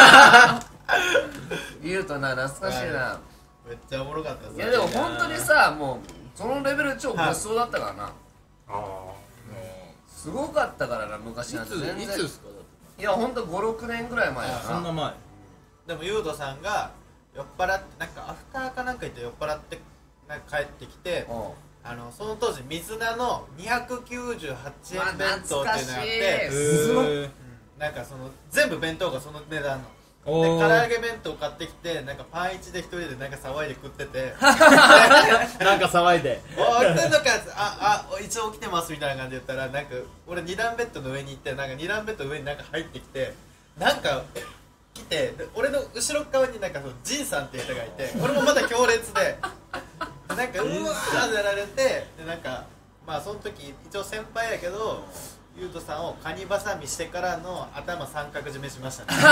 ろ言うとな懐かしいな。 めっちゃおもろかったです。 いやでも本当にさ、もうそのレベル超ごちそうだったからな。 ああすごかったからな昔いなんて全然。 ついつですか？ いやほんとごろくねんぐらい前やな。 そんな前。 でもゆうとさんが酔っ払ってなんかアフターかなんか行って酔っ払ってなんか帰ってきて、あのその当時水菜のにひゃくきゅうじゅうはちえん弁当っていうのがあって、 水菜うんなんかその全部弁当がその値段のでお唐揚げ弁当買ってきてなんかパンいちで一人でなんか騒いで食っててなんか騒いでおー来てんのかああ一応起きてますみたいな感じで言ったらなんか俺に段ベッドの上に行ってなんかに段ベッドの上になんか入ってきてなんか来てで俺の後ろ側になんかそのジンさんっていう人がいて俺もまだ強烈でなんかうわーってやられてでなんかまあその時一応先輩やけどゆうとさんをカニバサミしてからの頭三角締めしましたね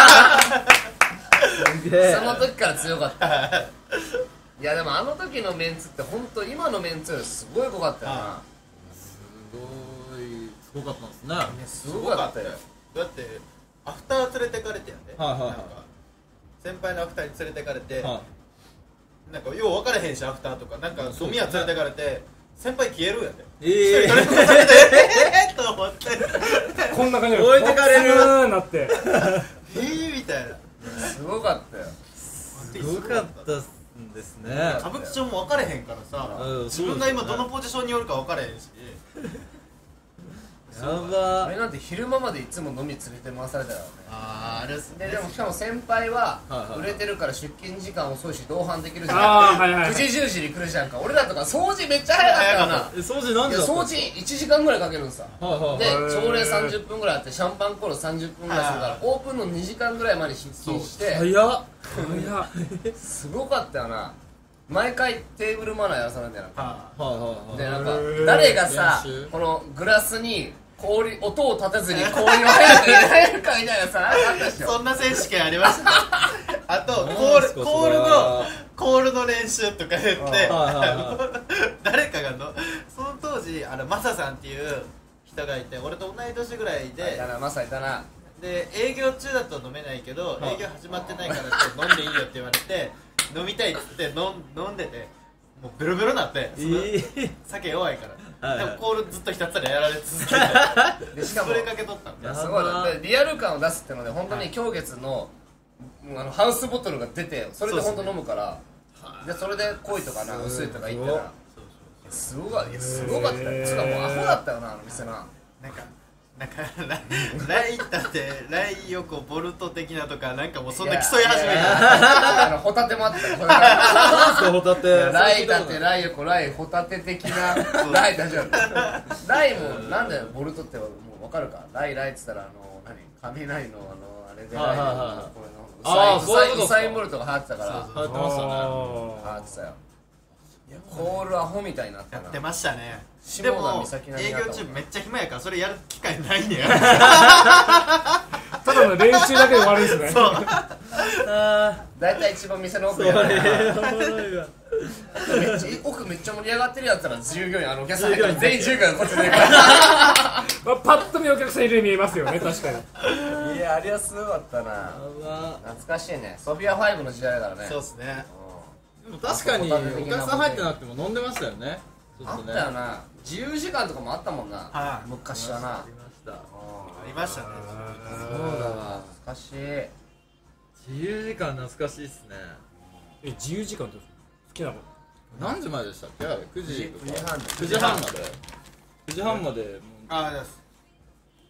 その時から強かったいやでもあの時のメンツって本当今のメンツよりすごい濃かったよな。 すごいすごかったんですね。 すごかったよ。 だってアフター連れてかれてやんね、 はいはいはいなんか先輩のアフターに連れてかれて、 はなんかよう分からへんしアフターとかなんか飲み屋連れてかれて先輩消えるやでい。ええ一人取り残されてえーと思ってこんな感じで置いてかれるポツンなってえーみたいなすごかったよ。 すごかったんですね。 歌舞伎町も分かれへんからさ、 うん自分が今どのポジションにおるか分かれへんしやば俺なんて昼間までいつも飲み連れて回されたからね。 あーあれっすででもしかも先輩ははいはいはい売れてるから出勤時間遅いし同伴できるじゃん。 ああはいはいはいくじじゅうじに来るじゃんか。俺らとか掃除めっちゃ早かったよな。 え掃除何いや掃時だったんです除いちじかんぐらいかけるんさ。 か？はいはいではい。 朝礼さんじゅっぷんぐらいあってシャンパンコールさんじゅっぷんぐらいするからはいオープンのにじかんぐらいまで出勤して早っ。 いやすごかったよな。毎回テーブルマナーやらされてなんかあはいはいはい。 でなんかへー誰がさ練習このグラスに氷音を立てずに氷を早く入れられるかみたいなさあったでしょ。 そんな選手権ありましたねあとコなんールすかコールのそれはコールの練習とか言ってはいはいは誰かがのその当時あのマサさんっていう人がいて俺と同い年ぐらいいでたなマサいたな。 で営業中だと飲めないけどはい営業始まってないからちょっと飲んでいいよって言われて飲みたいっつって飲ん飲んでてもうベロベロなってそのええ酒弱いからはいはいでもコールずっとひたすらやられ続けてでしかもそれかけとったんだやすごいなでリアル感を出すってので本当に狂月のあのハウスボトルが出てそれで本当飲むからでそれで濃いとかな薄いとか言ったらすごかいやすごかったよ。つうかもうアホだったよなあの店な。 なんかなんかラライタってライ横ボルト的なとかなんかもうそんな競い始めやたあのホタテもあったよ。これなんすかホタテ。 ライタテ、ライ横、ライ、ホタテ的なライタじゃん。ライもなんだよ、ボルトってもう分かるか。ライ、ライって言ったら、あの、何雷のあの、あれでライはいはいはいの、これあーの、 そういうことかウサインボルトが流行ってたから、 流行ってましたね。 流行ってたよ。コールアホみたいになったなやって。ましたね下でも田美咲並み営だったもん業中めっちゃ暇やからそれやる機会ないねやただの練習だけで終わるんですねそうだいたい一番店の奥それやからおもろいわ。 めっちゃ奥めっちゃ盛り上がってるやつら従業員あのお客さん入ったら全員従業員こっちでまあパッと見お客さんいるように見えますよね確かにいやあれはすごかったな。懐かしいね。ソフィアファイブの時代だからね。 そうっすねでも確かにお客さん入ってなくても飲んでましたよね。ちょあっっとね。 たよな。自由時間とかもあったもんな。 はい昔はな。 ありました。 ありましたねそうだわ。 懐かしい。 自由時間懐かしいっすね。 え自由時間って好きなの何時まででしたっけ？あれくじとか。 くじはんくじはんまで。くじはんまでもうああです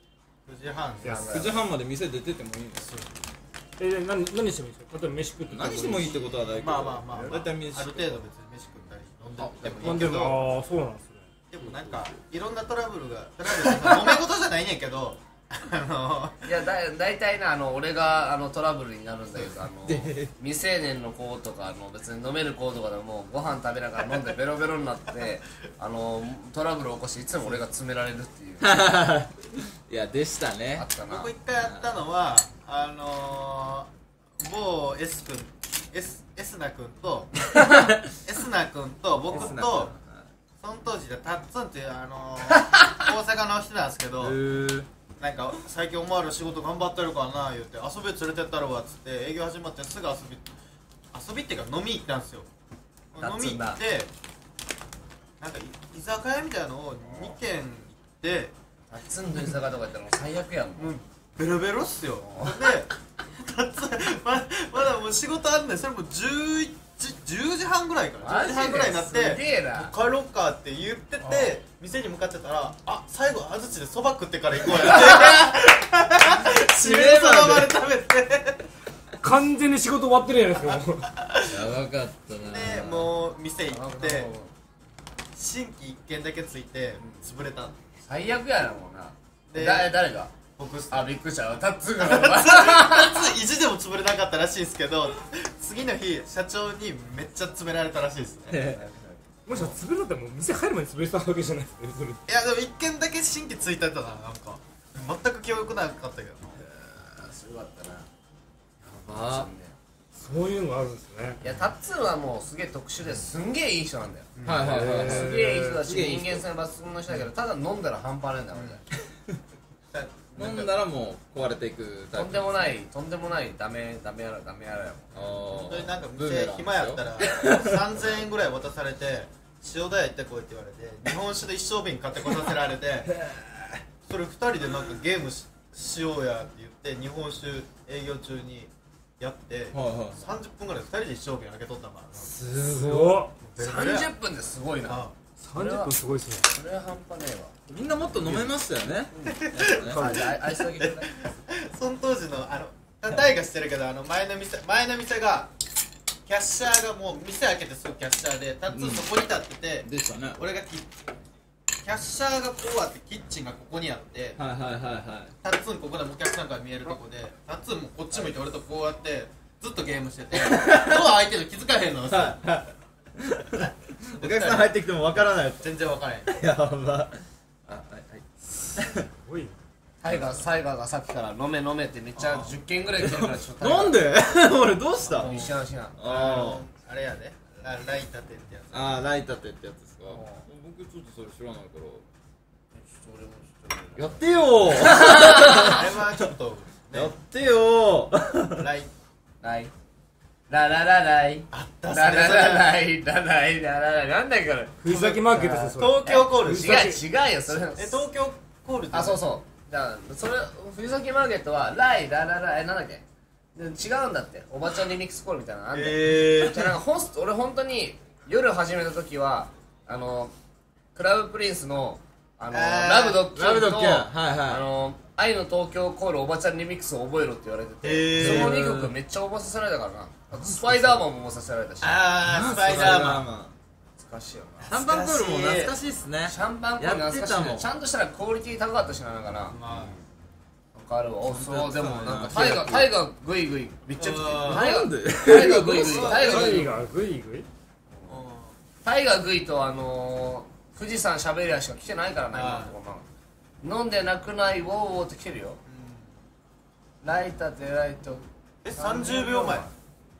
くじはんいやくじはんまで店出ててもいいんですよ。 え何何してもいいですか？例えば飯食って何してもいいってことはないけど、 まあまあまあ、まあ、 大体飯ある程度別に飯食ったり飲んでてもい飲んでいけど、 もああそうなんですね。 でもなんかいろんなトラブルがトラブルって揉め事じゃないねんけどあのいやだだいたいなあの俺があのトラブルになるんだけどあの未成年の子とかあの別に飲める子とかでもご飯食べながら飲んでベロベロになってあのトラブルを起こしていつも俺が詰められるっていういやでしたあねったな。 僕一回やったのはあのー、某 S 君 S, S な君と S な君と僕とその当時でタッツンっていうあのー、大阪の人なんですけどなんか最近思われる仕事頑張ってるからな言って遊び連れてったろわっつって営業始まってすぐ遊び遊びっていうか飲み行ったんですよ。飲み行ってなんか居酒屋みたいなのをにけん行ってタッツンの居酒屋とか行ったらもう最悪やんももうベロベロっすよ。でタッツン ま, まだもう仕事あんねん。それもじゅういち、じゅうじはんぐらいかなじゅうじはんぐらいになってすげえな。 帰ろっかって言ってて店に向かってたらあ最後安土でそば食ってから行こうやって締めそばまで食べて完全に仕事終わってるじゃないですかもうやばかったなでもう店行って新規いっけんだけついて潰れた。 最悪やなもうな。 でだ誰が僕っす。 あびっくりしたタッツンが意地でも潰れなかったらしいですけど次の日社長にめっちゃ詰められたらしいですねもし潰れたらもう店入る前に潰れたわけじゃないですかそれ。 いやでもいっけんだけ新規ついてたな。なんか全く記憶なかったけどすごかったな。 あそういうのがあるんですね。 いやタッツンはもうすげえ特殊ですんげえいい人なんだよ。 はいはいはいすげえいい人だしすげえいい人人間性抜群の人だけどただ飲んだら半端ないんだよ飲んだらもう壊れていくタイプとんでもないとんでもないダメダメやらダメやらやもん。 本当になんかブーメラン店暇やったらさんぜんえんぐらい渡されて塩田屋行ってこいって言われて日本酒で一升瓶買ってこさせられてそれふたりでなんかゲーム し, しようやって言って日本酒営業中にやってはいはいさんじゅっぷんぐらいふたりで一升瓶開けとったからな。 すごっ。 さんじゅっぷんですごいな。 あさんじゅっぷんすごいですね。 それは半端ねえわ。 みんなもっと飲めましたよねあじゃあアイスだけください。 その当時のあの大がしてるけどあの前の店前の店がキャッシャーがもう店開けてすぐキャッシャーでタッツンそこに立ってて、 でしたね俺がキキャッシャーがこうあってキッチンがここにあってはいはいはいはタッツンここでお客さんから見えるとこでタッツンもこっち向いて俺とこうやってずっとゲームしててドア開いてるの気づかへんのさいお客さん入ってきてもわからない全然分からへん。 やばあはいはいすごい。 タイガータイガーがさっきから飲め飲めってめっちゃじゅっけんぐらい来てるからちょっとなんで俺どうした一緒なしな。 ああのあれやでラライタテってやつ。 ああライタテってやつですか僕ちょっとそれ知らないからやってよあれはちょっとやってよライライラララライあったララそれラライラライララライなんだっけこれ。 藤崎マーケットですよそれ。 東京コール違う違うよそれ。 え東京コールってあそうそうじゃあそれ藤崎マーケットはライララライなんだっけで違うんだっておばちゃんリミックスコールみたいなのあんだよ。 えじゃあなんかホスト俺本当に夜始めた時はあのクラブプリンスのあのあーラブドッキンとラブドッキンはいはいあの愛の東京コールおばちゃんリミックスを覚えろって言われてて、 へーそのにきょくめっちゃ覚えさせられたからな。あとスパイダーマンも覚えさせられたし。 あースパイダーマンン懐かしいよな。 シャンパンコールも懐かしいっすねシャンパンコール懐かしいやってたもんね。ちゃんとしたらクオリティ高かったしななんかな。 まわかるわ。おそうでもなんかうんタイガタイガグイグイめっちゃうんタイガなんでタイガグイグイタイガグイグイグイがグイグイ。 あタイガグイとあのー、富士山しゃべりやしか来てないからな今のところ。飲んでなくないウォーウォーって来てるよ。ライタでライトえさんじゅうびょうまえ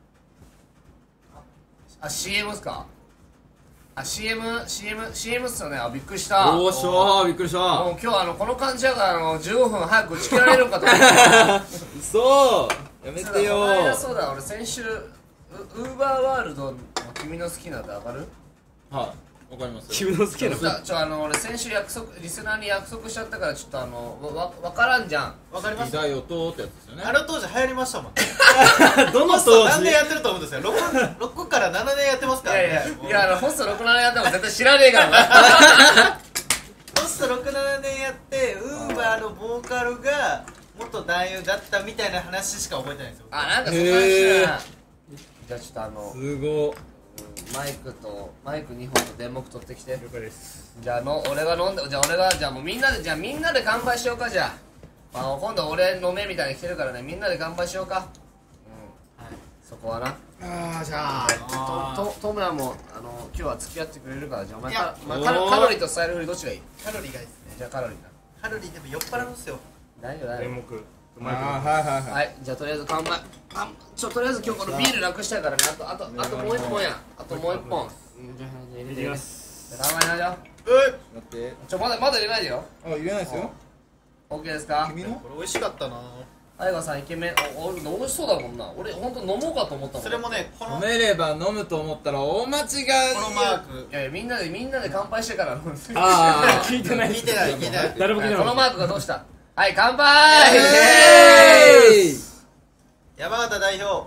あ シーエム っすか。あ シーエムシーエムシーエム っすよね。あびっくりした。 おーしょーびっくりしたもう今日あのこの感じだからあのじゅうごふん早く打ち切られるかと思ったそうやめてよこの間そうだ俺先週ウーバーワールドの君の好きなって上がるはいわかりますよ君の好きなちょちょあの俺先週約束リスナーに約束しちゃったからちょっとあのわわ分からんじゃん。 わかります時代音ってやつですよねあの当時流行りましたもんどの当時何年やってると思うんですよ 6, 6個からななねんやってますからいやいやもういやあのホストろくななやっても絶対知らねえからな。 ホストろくななねんやってウーバーの冒ボーカルが元男優だったみたいな話しか覚えてないんですよ。 あ、なんかそんな話だな。じゃあちょっとあのすごっ。 マイクとマイクにほんと電木取ってきて。 了解です。 じゃあの俺が飲んで、じゃあ俺がじゃあもうみんなでじゃあみんなで乾杯しようか。じゃあ、あの今度俺飲めみたいに来てるからね、みんなで乾杯しようか。うん、はい、そこはな。 ああ、じゃあととトムヤもあの今日は付き合ってくれるから、じゃあお前いやか、まあ、カロカロリーとスタイルフリーどっちがいい？ カロリーがいいですね。 じゃあカロリーな。 カロリーでも酔っ払うんですよ。 大丈夫大丈電木とあマイク。 ーはいはいはい夫。はい、じゃあとりあえず乾杯。あちょとりあえず今日このビールなくしたいからね。あとあとあともう一本や。あともう一本。うん、じゃあ入れて入れて。 いきます。 じゃあ乾杯なじゃあ。 え待って。 ちょまだまだ入れないでよ。 あ、入れないですよ。 オッケーですか？ 君のこれ美味しかったな。 大河さんイケメン。お俺美味しそうだもんな。俺ほんと飲もうかと思ったもん。 それもね、この飲めれば飲むと思ったら大間違い。 このマークいやいやみんなでみんなで乾杯してから飲む。 あ聞いてない。 聞いてない聞いてない。 誰も聞いてない。 このマークがどうした？はい乾杯。 イエーイ。 山形代表。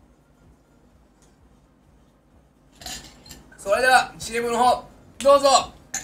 それでは シーエム の方どうぞ。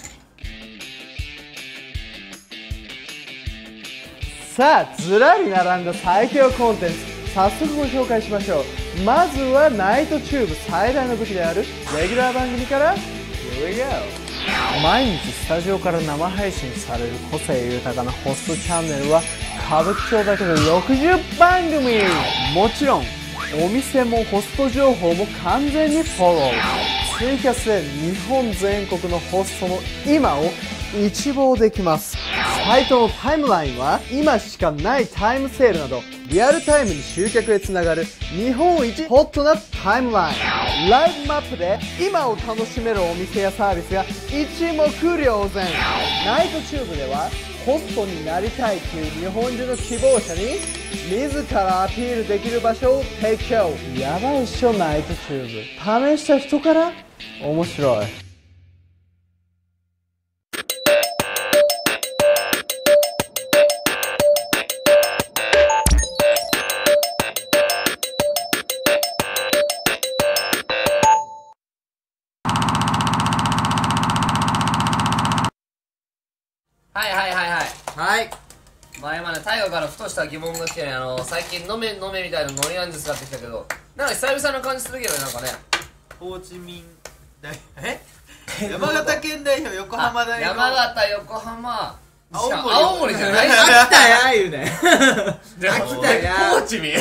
さあずらり並んだ最強コンテンツ、早速ご紹介しましょう。まずはナイトチューブ最大の武器であるレギュラー番組から Here we go。 毎日スタジオから生配信される個性豊かなホストチャンネルは歌舞伎町だけでろくじゅうばんぐみ。もちろんお店もホスト情報も完全にフォロー。ツイキャスで日本全国のホストの今を一望できます。サイトのタイムラインは今しかないタイムセールなどリアルタイムに集客へつながる日本一ホットなタイムライン。ライブマップで今を楽しめるお店やサービスが一目瞭然。ナイトチューブではホストになりたいという日本中の希望者に自らアピールできる場所を提供。やばいっしょナイトチューブ。試した人から面白い。 はいはいはいはい。 はい。 まあ今ね、大河からふとした疑問が来てね、あの最近飲め飲めみたいなノリなんですがってきたけど、なんか久々な感じするけどね、なんかね。 ホーチミン大え山形県代表横浜代表。 山形横浜青森青森じゃない秋田や言うね。 秋田やホーチミン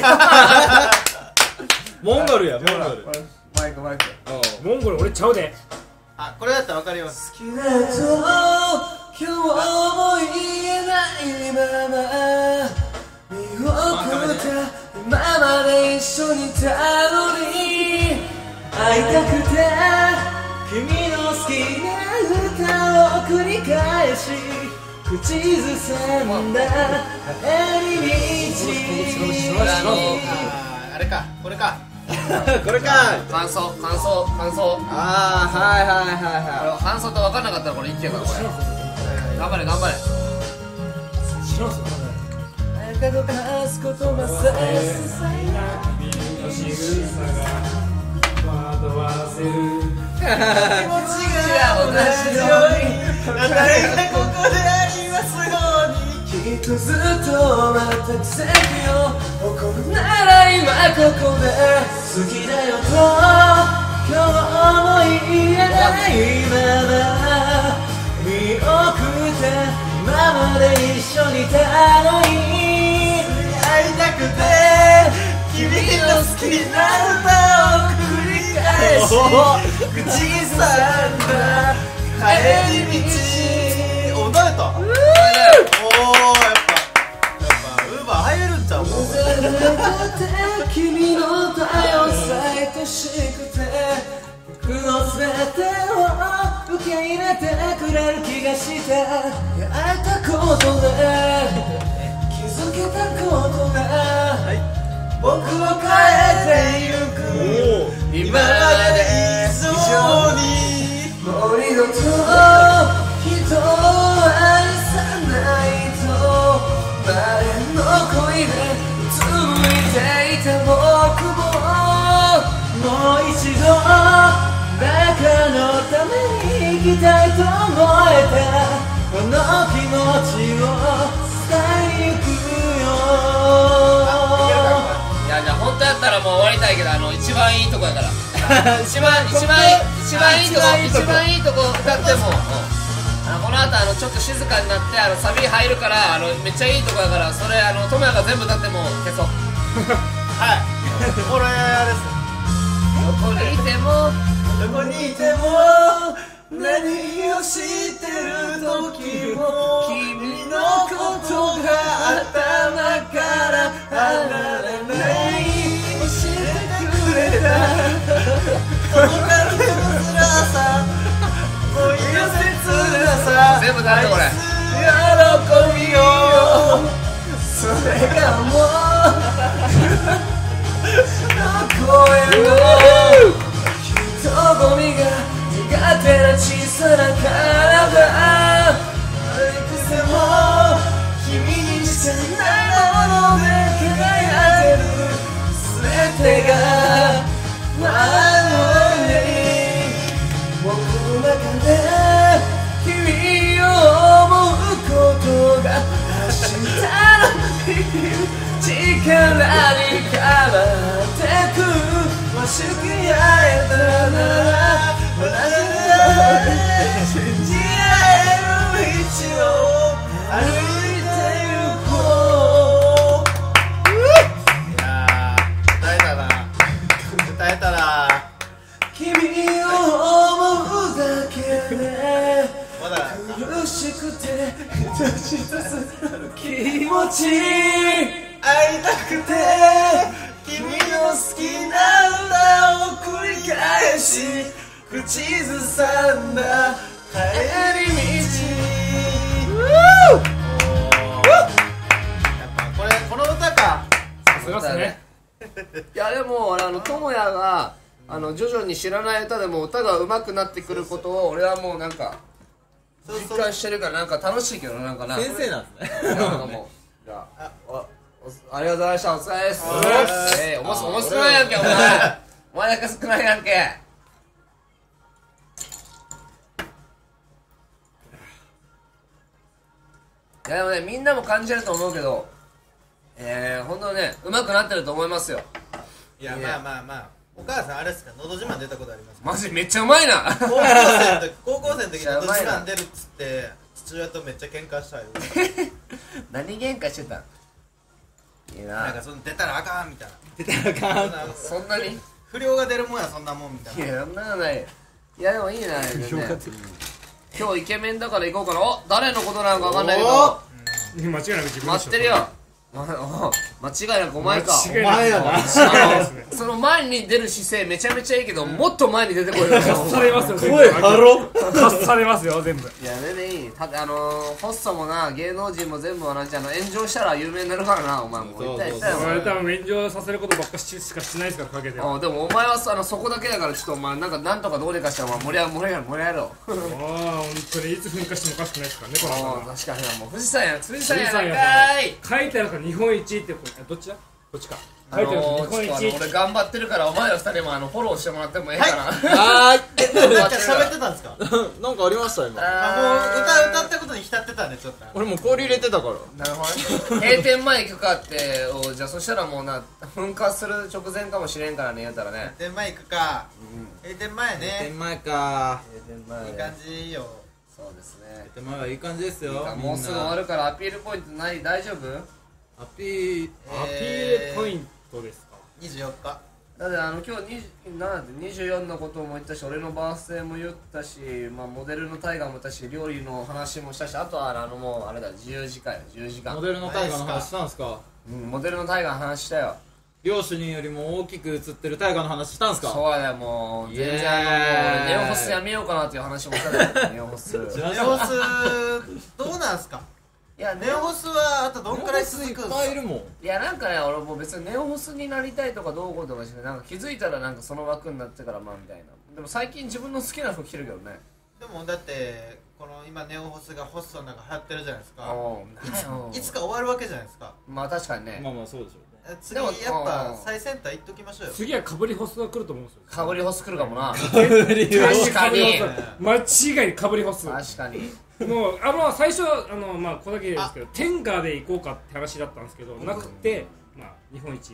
モンゴルやモンゴル。 マイクマイク。 モンゴル俺ちゃうで。 あ、これだったらわかります。 好きだと今日も言えないまま見送った今まで一緒にたのに会いたくて君の好きな歌を繰り返し口ずさんだ帰り道。ああー、あれか、これか。 これか。 感想感想感想。 ああ、はいはいはいこれ感想と分かんなかったらこれ一気やからこれ。頑張れ頑張れ。 知らんすよ。 赤とかすことまさ君の仕草が惑わせる。 気持ちが同じようにあたりがここでありますように。 きっとずっとまた奇跡を起こるなら今ここで好きだよと今日も言えないまま見送って今まで一緒にいたのに会いたくて君の好きな歌を繰り返し口ずさんだ帰り道。お、誰だ。おー、やっぱやっぱウーバー入るんちゃうもん。 君の太陽さえ愛しくて僕の全てを受け入れてくれる気がした。会えたことで気づけたことが僕を変えてゆく。今まで以上にもう二度と人を愛さないと誰の恋でうつむいていた僕ももう一度誰かのために生きたいと思えたこの気持ちを伝えにらもう終わりたいけど、あの一番いいとこやから一番一番いい一番いいとこ一番いいとこ歌っても、うん、あのこの後あのちょっと静かになってあのサビ入るからあのめっちゃいいとこやから、それあのトモヤが全部歌っても消そうはいこれあれですよ。 どこにいてもどこにいても何をしてる時も君のことが頭から離れない教えてくれた届かぬ辛さもういらせ辛さ全部歌ってこれ喜びよそれがもう声の人混みが苦手な小さな体いくせも君にしかないもので輝いてる全てがワンオンリー僕の中で君を思うことが明日の生きる力に変わってくもし出会えたなら同じ信じ合える道を歩いてゆこう。いやー歌えたな歌えたな。君を思うだけでまだ苦しくて愛しさす気持ち会いたくて君の好きな歌を繰り返し口ずさんだ帰り道。やっぱこれこの歌か。 さすがっすね。 いやでも俺あのトモヤがあの徐々に知らない歌でも歌が上手くなってくることを俺はもうなんか実感してるからなんか楽しいけどなんかな先生なんですね。 なんかもうじゃあおおありがとうございました。お疲れです。 お疲れですえー、おもおも少ないやんけお前お前だけ少ないやんけ。いやでもねみんなも感じると思うけどえー、ほんとね上手くなってると思いますよ。 いやまあまあまあお母さんあれですか、のど自慢出たことありますか。 マジめっちゃうまいな高校生の時高校生の時のど自慢出るっつって父親とめっちゃ喧嘩したよ何喧嘩してたんいいな。 なんかその出たらあかんみたいな。 出たらあかん。 そんなに不良が出るもんやそんなもんみたいな。 いやそんなのない。いやでもいいな、ね、今日イケメンだから行こうかな。お誰のことなのか分かんないけど間違いなく自分でしょ。 待ってるよ。ま、間違いなくお前か。 間違いなくお前やな。 その前に出る姿勢めちゃめちゃいいけど、もっと前に出てこいよ。 かされますよ全部。 声張ろう。 かされますよ全部。 いや全然いい。たあのー、ホッソもな芸能人も全部同じあの炎上したら有名になるからなお前も。言った言ったよ。 俺多分炎上させることばっかししかしないですから陰で。 あでもお前はあのそこだけだからちょっとお前なんかなんとかどうにかしたらお前盛り上が盛り上がる盛り上がろう。 ああ本当にいつ噴火してもおかしくないですからねこのあ確かにもう富士山や富士山や富士山かい。 書いてあるから日本一ってどっちだどっちか。 あの書いてある日ー、ちょっとあの本一。 俺頑張ってるからお前ら二人もあのフォローしてもらってもええかな。 はーい。 なんか喋ってたんですか。 なんかありました今。 あもう歌歌ったことに浸ってたんでちょっと。 俺もう氷入れてたから。 なるほどね。閉店前行くかっておじゃあそしたらもうな噴火する直前かもしれんからねやったらね。 閉店前行くか。閉店前閉ね。 店前か。 閉店前いい感じよ。 そうですね。 閉店前はいい感じですよ。 もうすぐ終わるからアピールポイントない大丈夫？ アピール。 アピールポイントですか。 にじゅうよっか。 だってあの今日にじゅうなんてにじゅうよんのことも言ったし俺のバースデーも言ったし、まあ、モデルのタイガーも言ったし料理の話もしたしあとはあのもうあれだ自由時間よ自由時間モデルのタイガーの話したんすか。 うんモデルのタイガーの話したよ。 両主任よりも大きく映ってるタイガーの話したんすか。 そうだよもう全イエーイ然あのもうネオホスやめようかなっていう話もしたよネオホスネオホスどうなんすか。 いやネオホスはあとどんくらい続くんいっすか。 ぱいいるもん。 いやなんかね俺もう別にネオホスになりたいとかどうこうとかしてなんか気づいたらなんかその枠になってからまあみたいな。でも最近自分の好きな服着てるけどね。 でもだってこの今ネオホスがホストの中流行ってるじゃないですか。 おういつか終わるわけじゃないですか。 まあ確かにねまあまあそうでしょうね。 次でもやっぱうん最先端行っときましょうよ。 次はかぶりホスが来ると思うんですよ。 かぶりホス来るかもな。 かぶり確かに間違いにかぶりホス。 確かにもうあの最初あのまあここだけですけど天下で行こうかって話だったんですけどなくてまあ日本一みたいな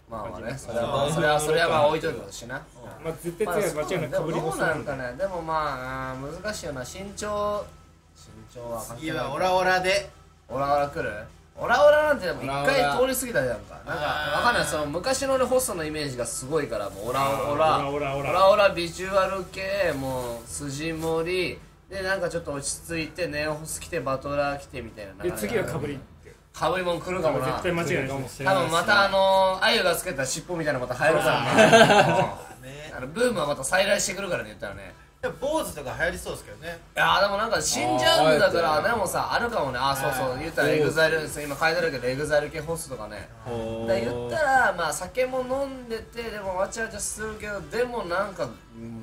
まあまあね、それはまあそれはそれはまあ置いといてほしいな。 まあ絶対次は間違いなくかぶりどう細なんでなんかね、でもまあ難しいよな。身長身長は関係ない。 次はオラオラでオラオラ来る？オラオラなんてでも一オラオ回ラ通り過ぎたじゃんか。なんかわかんない、その昔の俺ホストのイメージがすごいから、もうオラオラオラオラオラオラビジュアル系、もう筋盛りでなんかちょっと落ち着いてネオホス着てバトラー着てみたいな。 で次はかぶりかぶりもん来るかもな。 絶対間違いないですね。 多分またあのあゆがつけた尻尾みたいなのまた入るからね。 ねあのブームはまた再来してくるからね、言ったらね。 でも坊主とか流行りそうですけどね。 いやーでもなんか新ジャンルだかあーら、でもさあるかもね。あーそうそう、言ったらエグザイルです。今書いてあるけどエグザイル系ホストとかね。で言ったらまあ酒も飲んでてでもわちゃわちゃするけど、でもなんか、うん、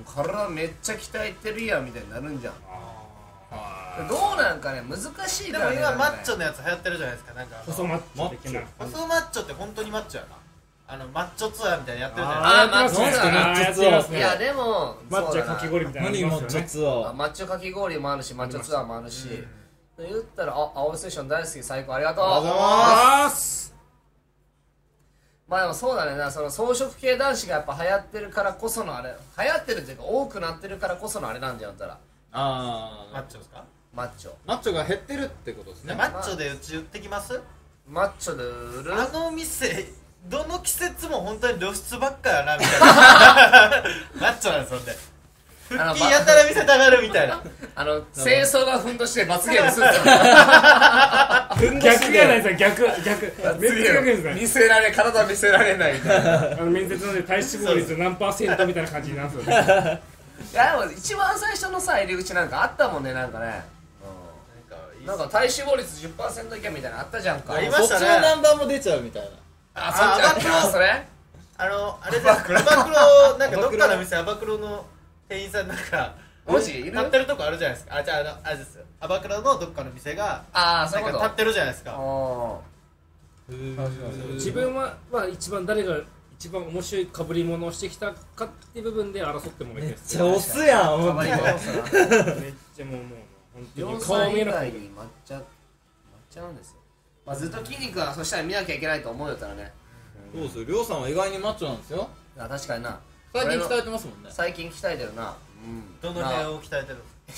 体めっちゃ鍛えてるやんみたいになるんじゃん。どうなんかね、難しいからね。 でも今マッチョねのやつ流行ってるじゃないですか。なんか細マッチョ的な細マッチョって本当にマッチョやな。あのマッチョツアーみたいなのやってるじゃないあーマッチョやってますねマッチョやってますねいやでもマッチョかき氷みたいなのあり何ますよね。 もちょっツアあマッチョかき氷もあるし、マッチョツアーもあるし、言ったら、あ、青いセッション大好き、最高、ありがとう。 ありがとうございますまあでもそうだねな、その装飾系男子がやっぱ流行ってるからこそのあれ、流行ってるっていうか多くなってるからこそのあれなんじゃんったら、 ああマッチョですか？ マッチョ。 マッチョが減ってるってことですね。 マッチョでうち売ってきます？ マッチョで売るあの店どの季節も本当に露出ばっかやなみたいな。マッチョなんですよ。んで腹筋やたら見せたがるみたいな。 あの、清掃がふんどして罰ゲームするんですよ。 逆じゃないですよ、逆逆めっちゃ逆ですね。 見せられ、体見せられないみたいな。 あの面接ので体脂肪率何パーセントみたいな感じになるんですよね。 いやでも一番最初のさ、入り口なんかあったもんね、なんかね。なんか体脂肪率 じゅっパーセント 以下みたいなのあったじゃんか。 ありまそっちしたねのナンバーも出ちゃうみたいな。 あ、そっちあアバクロあそれあのあれです。アバクロなんかどっかの店アバクロの店員さんなんかマジいる立ってるとこあるじゃないですか。あじゃああのあれですよ。アバクロのどっかの店があー、そういうこと。 なんか立ってるじゃないですか。 お自分は、まあ、一番誰が一番面白いかぶり物をしてきたかっていう部分で争ってもらいたいです。 じゃあ押すやん、 ー。かばりもほんとに。 めっちゃもうもう本当よんに顔さい以見えなくて外に抹茶抹茶なんですよ。まあずっと筋肉はそしたら見なきゃいけないと思うよったらね。 そうですよ、りょうさんは意外にマッチョなんですよ。 あ、確かにな。 最近鍛えてますもんね。 最近鍛えてるな。うん。 どの辺を鍛えてる？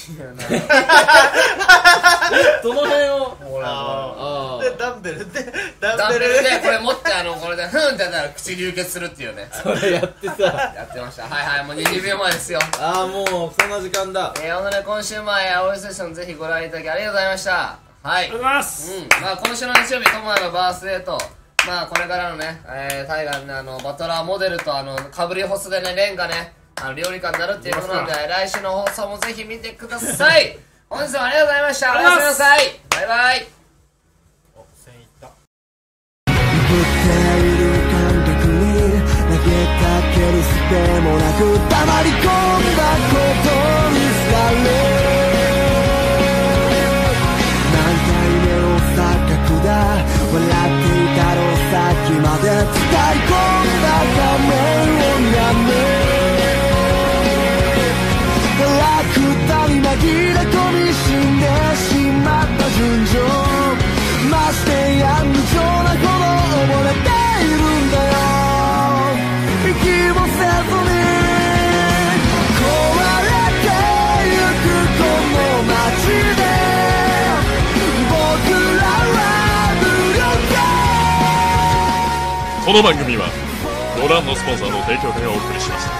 どの辺を。 ほらあでダンベルでダダンンベルベルでこれ持ってあのこれでフンってやったら口流血するっていうね。 あ、それやってさ。 やってました。はいはい、もうにじゅうびょうまえですよ。 ああ、もうそんな時間だ。 えー、ほんで今週前青いセッションぜひご覧いただきありがとうございました。はい。 ありがとうございます。 うん、まあ今週の日曜日、友也のバースデーと、まあこれからのね、えー、タイガーのね、あの、バトラーモデルと、あの、かぶりホスでね、レンがね、あの、料理家になるっていうことなんで、来週の放送もぜひ見てください。本日もありがとうございました。おやすみなさい。バイバイ。 線いった。 ぶっている感覚に投げかけるすでもなく黙り込んだことにされ何回目の錯覚だ笑っていたのさっきまで伝え込んだ画面をやめ楽たに紛れ込み死んでしまった純情ましてや無情なほど溺れているんだよ息もせずに壊れてゆくこの街で僕らは無力この番組はご覧のスポンサーの提供でお送りしました。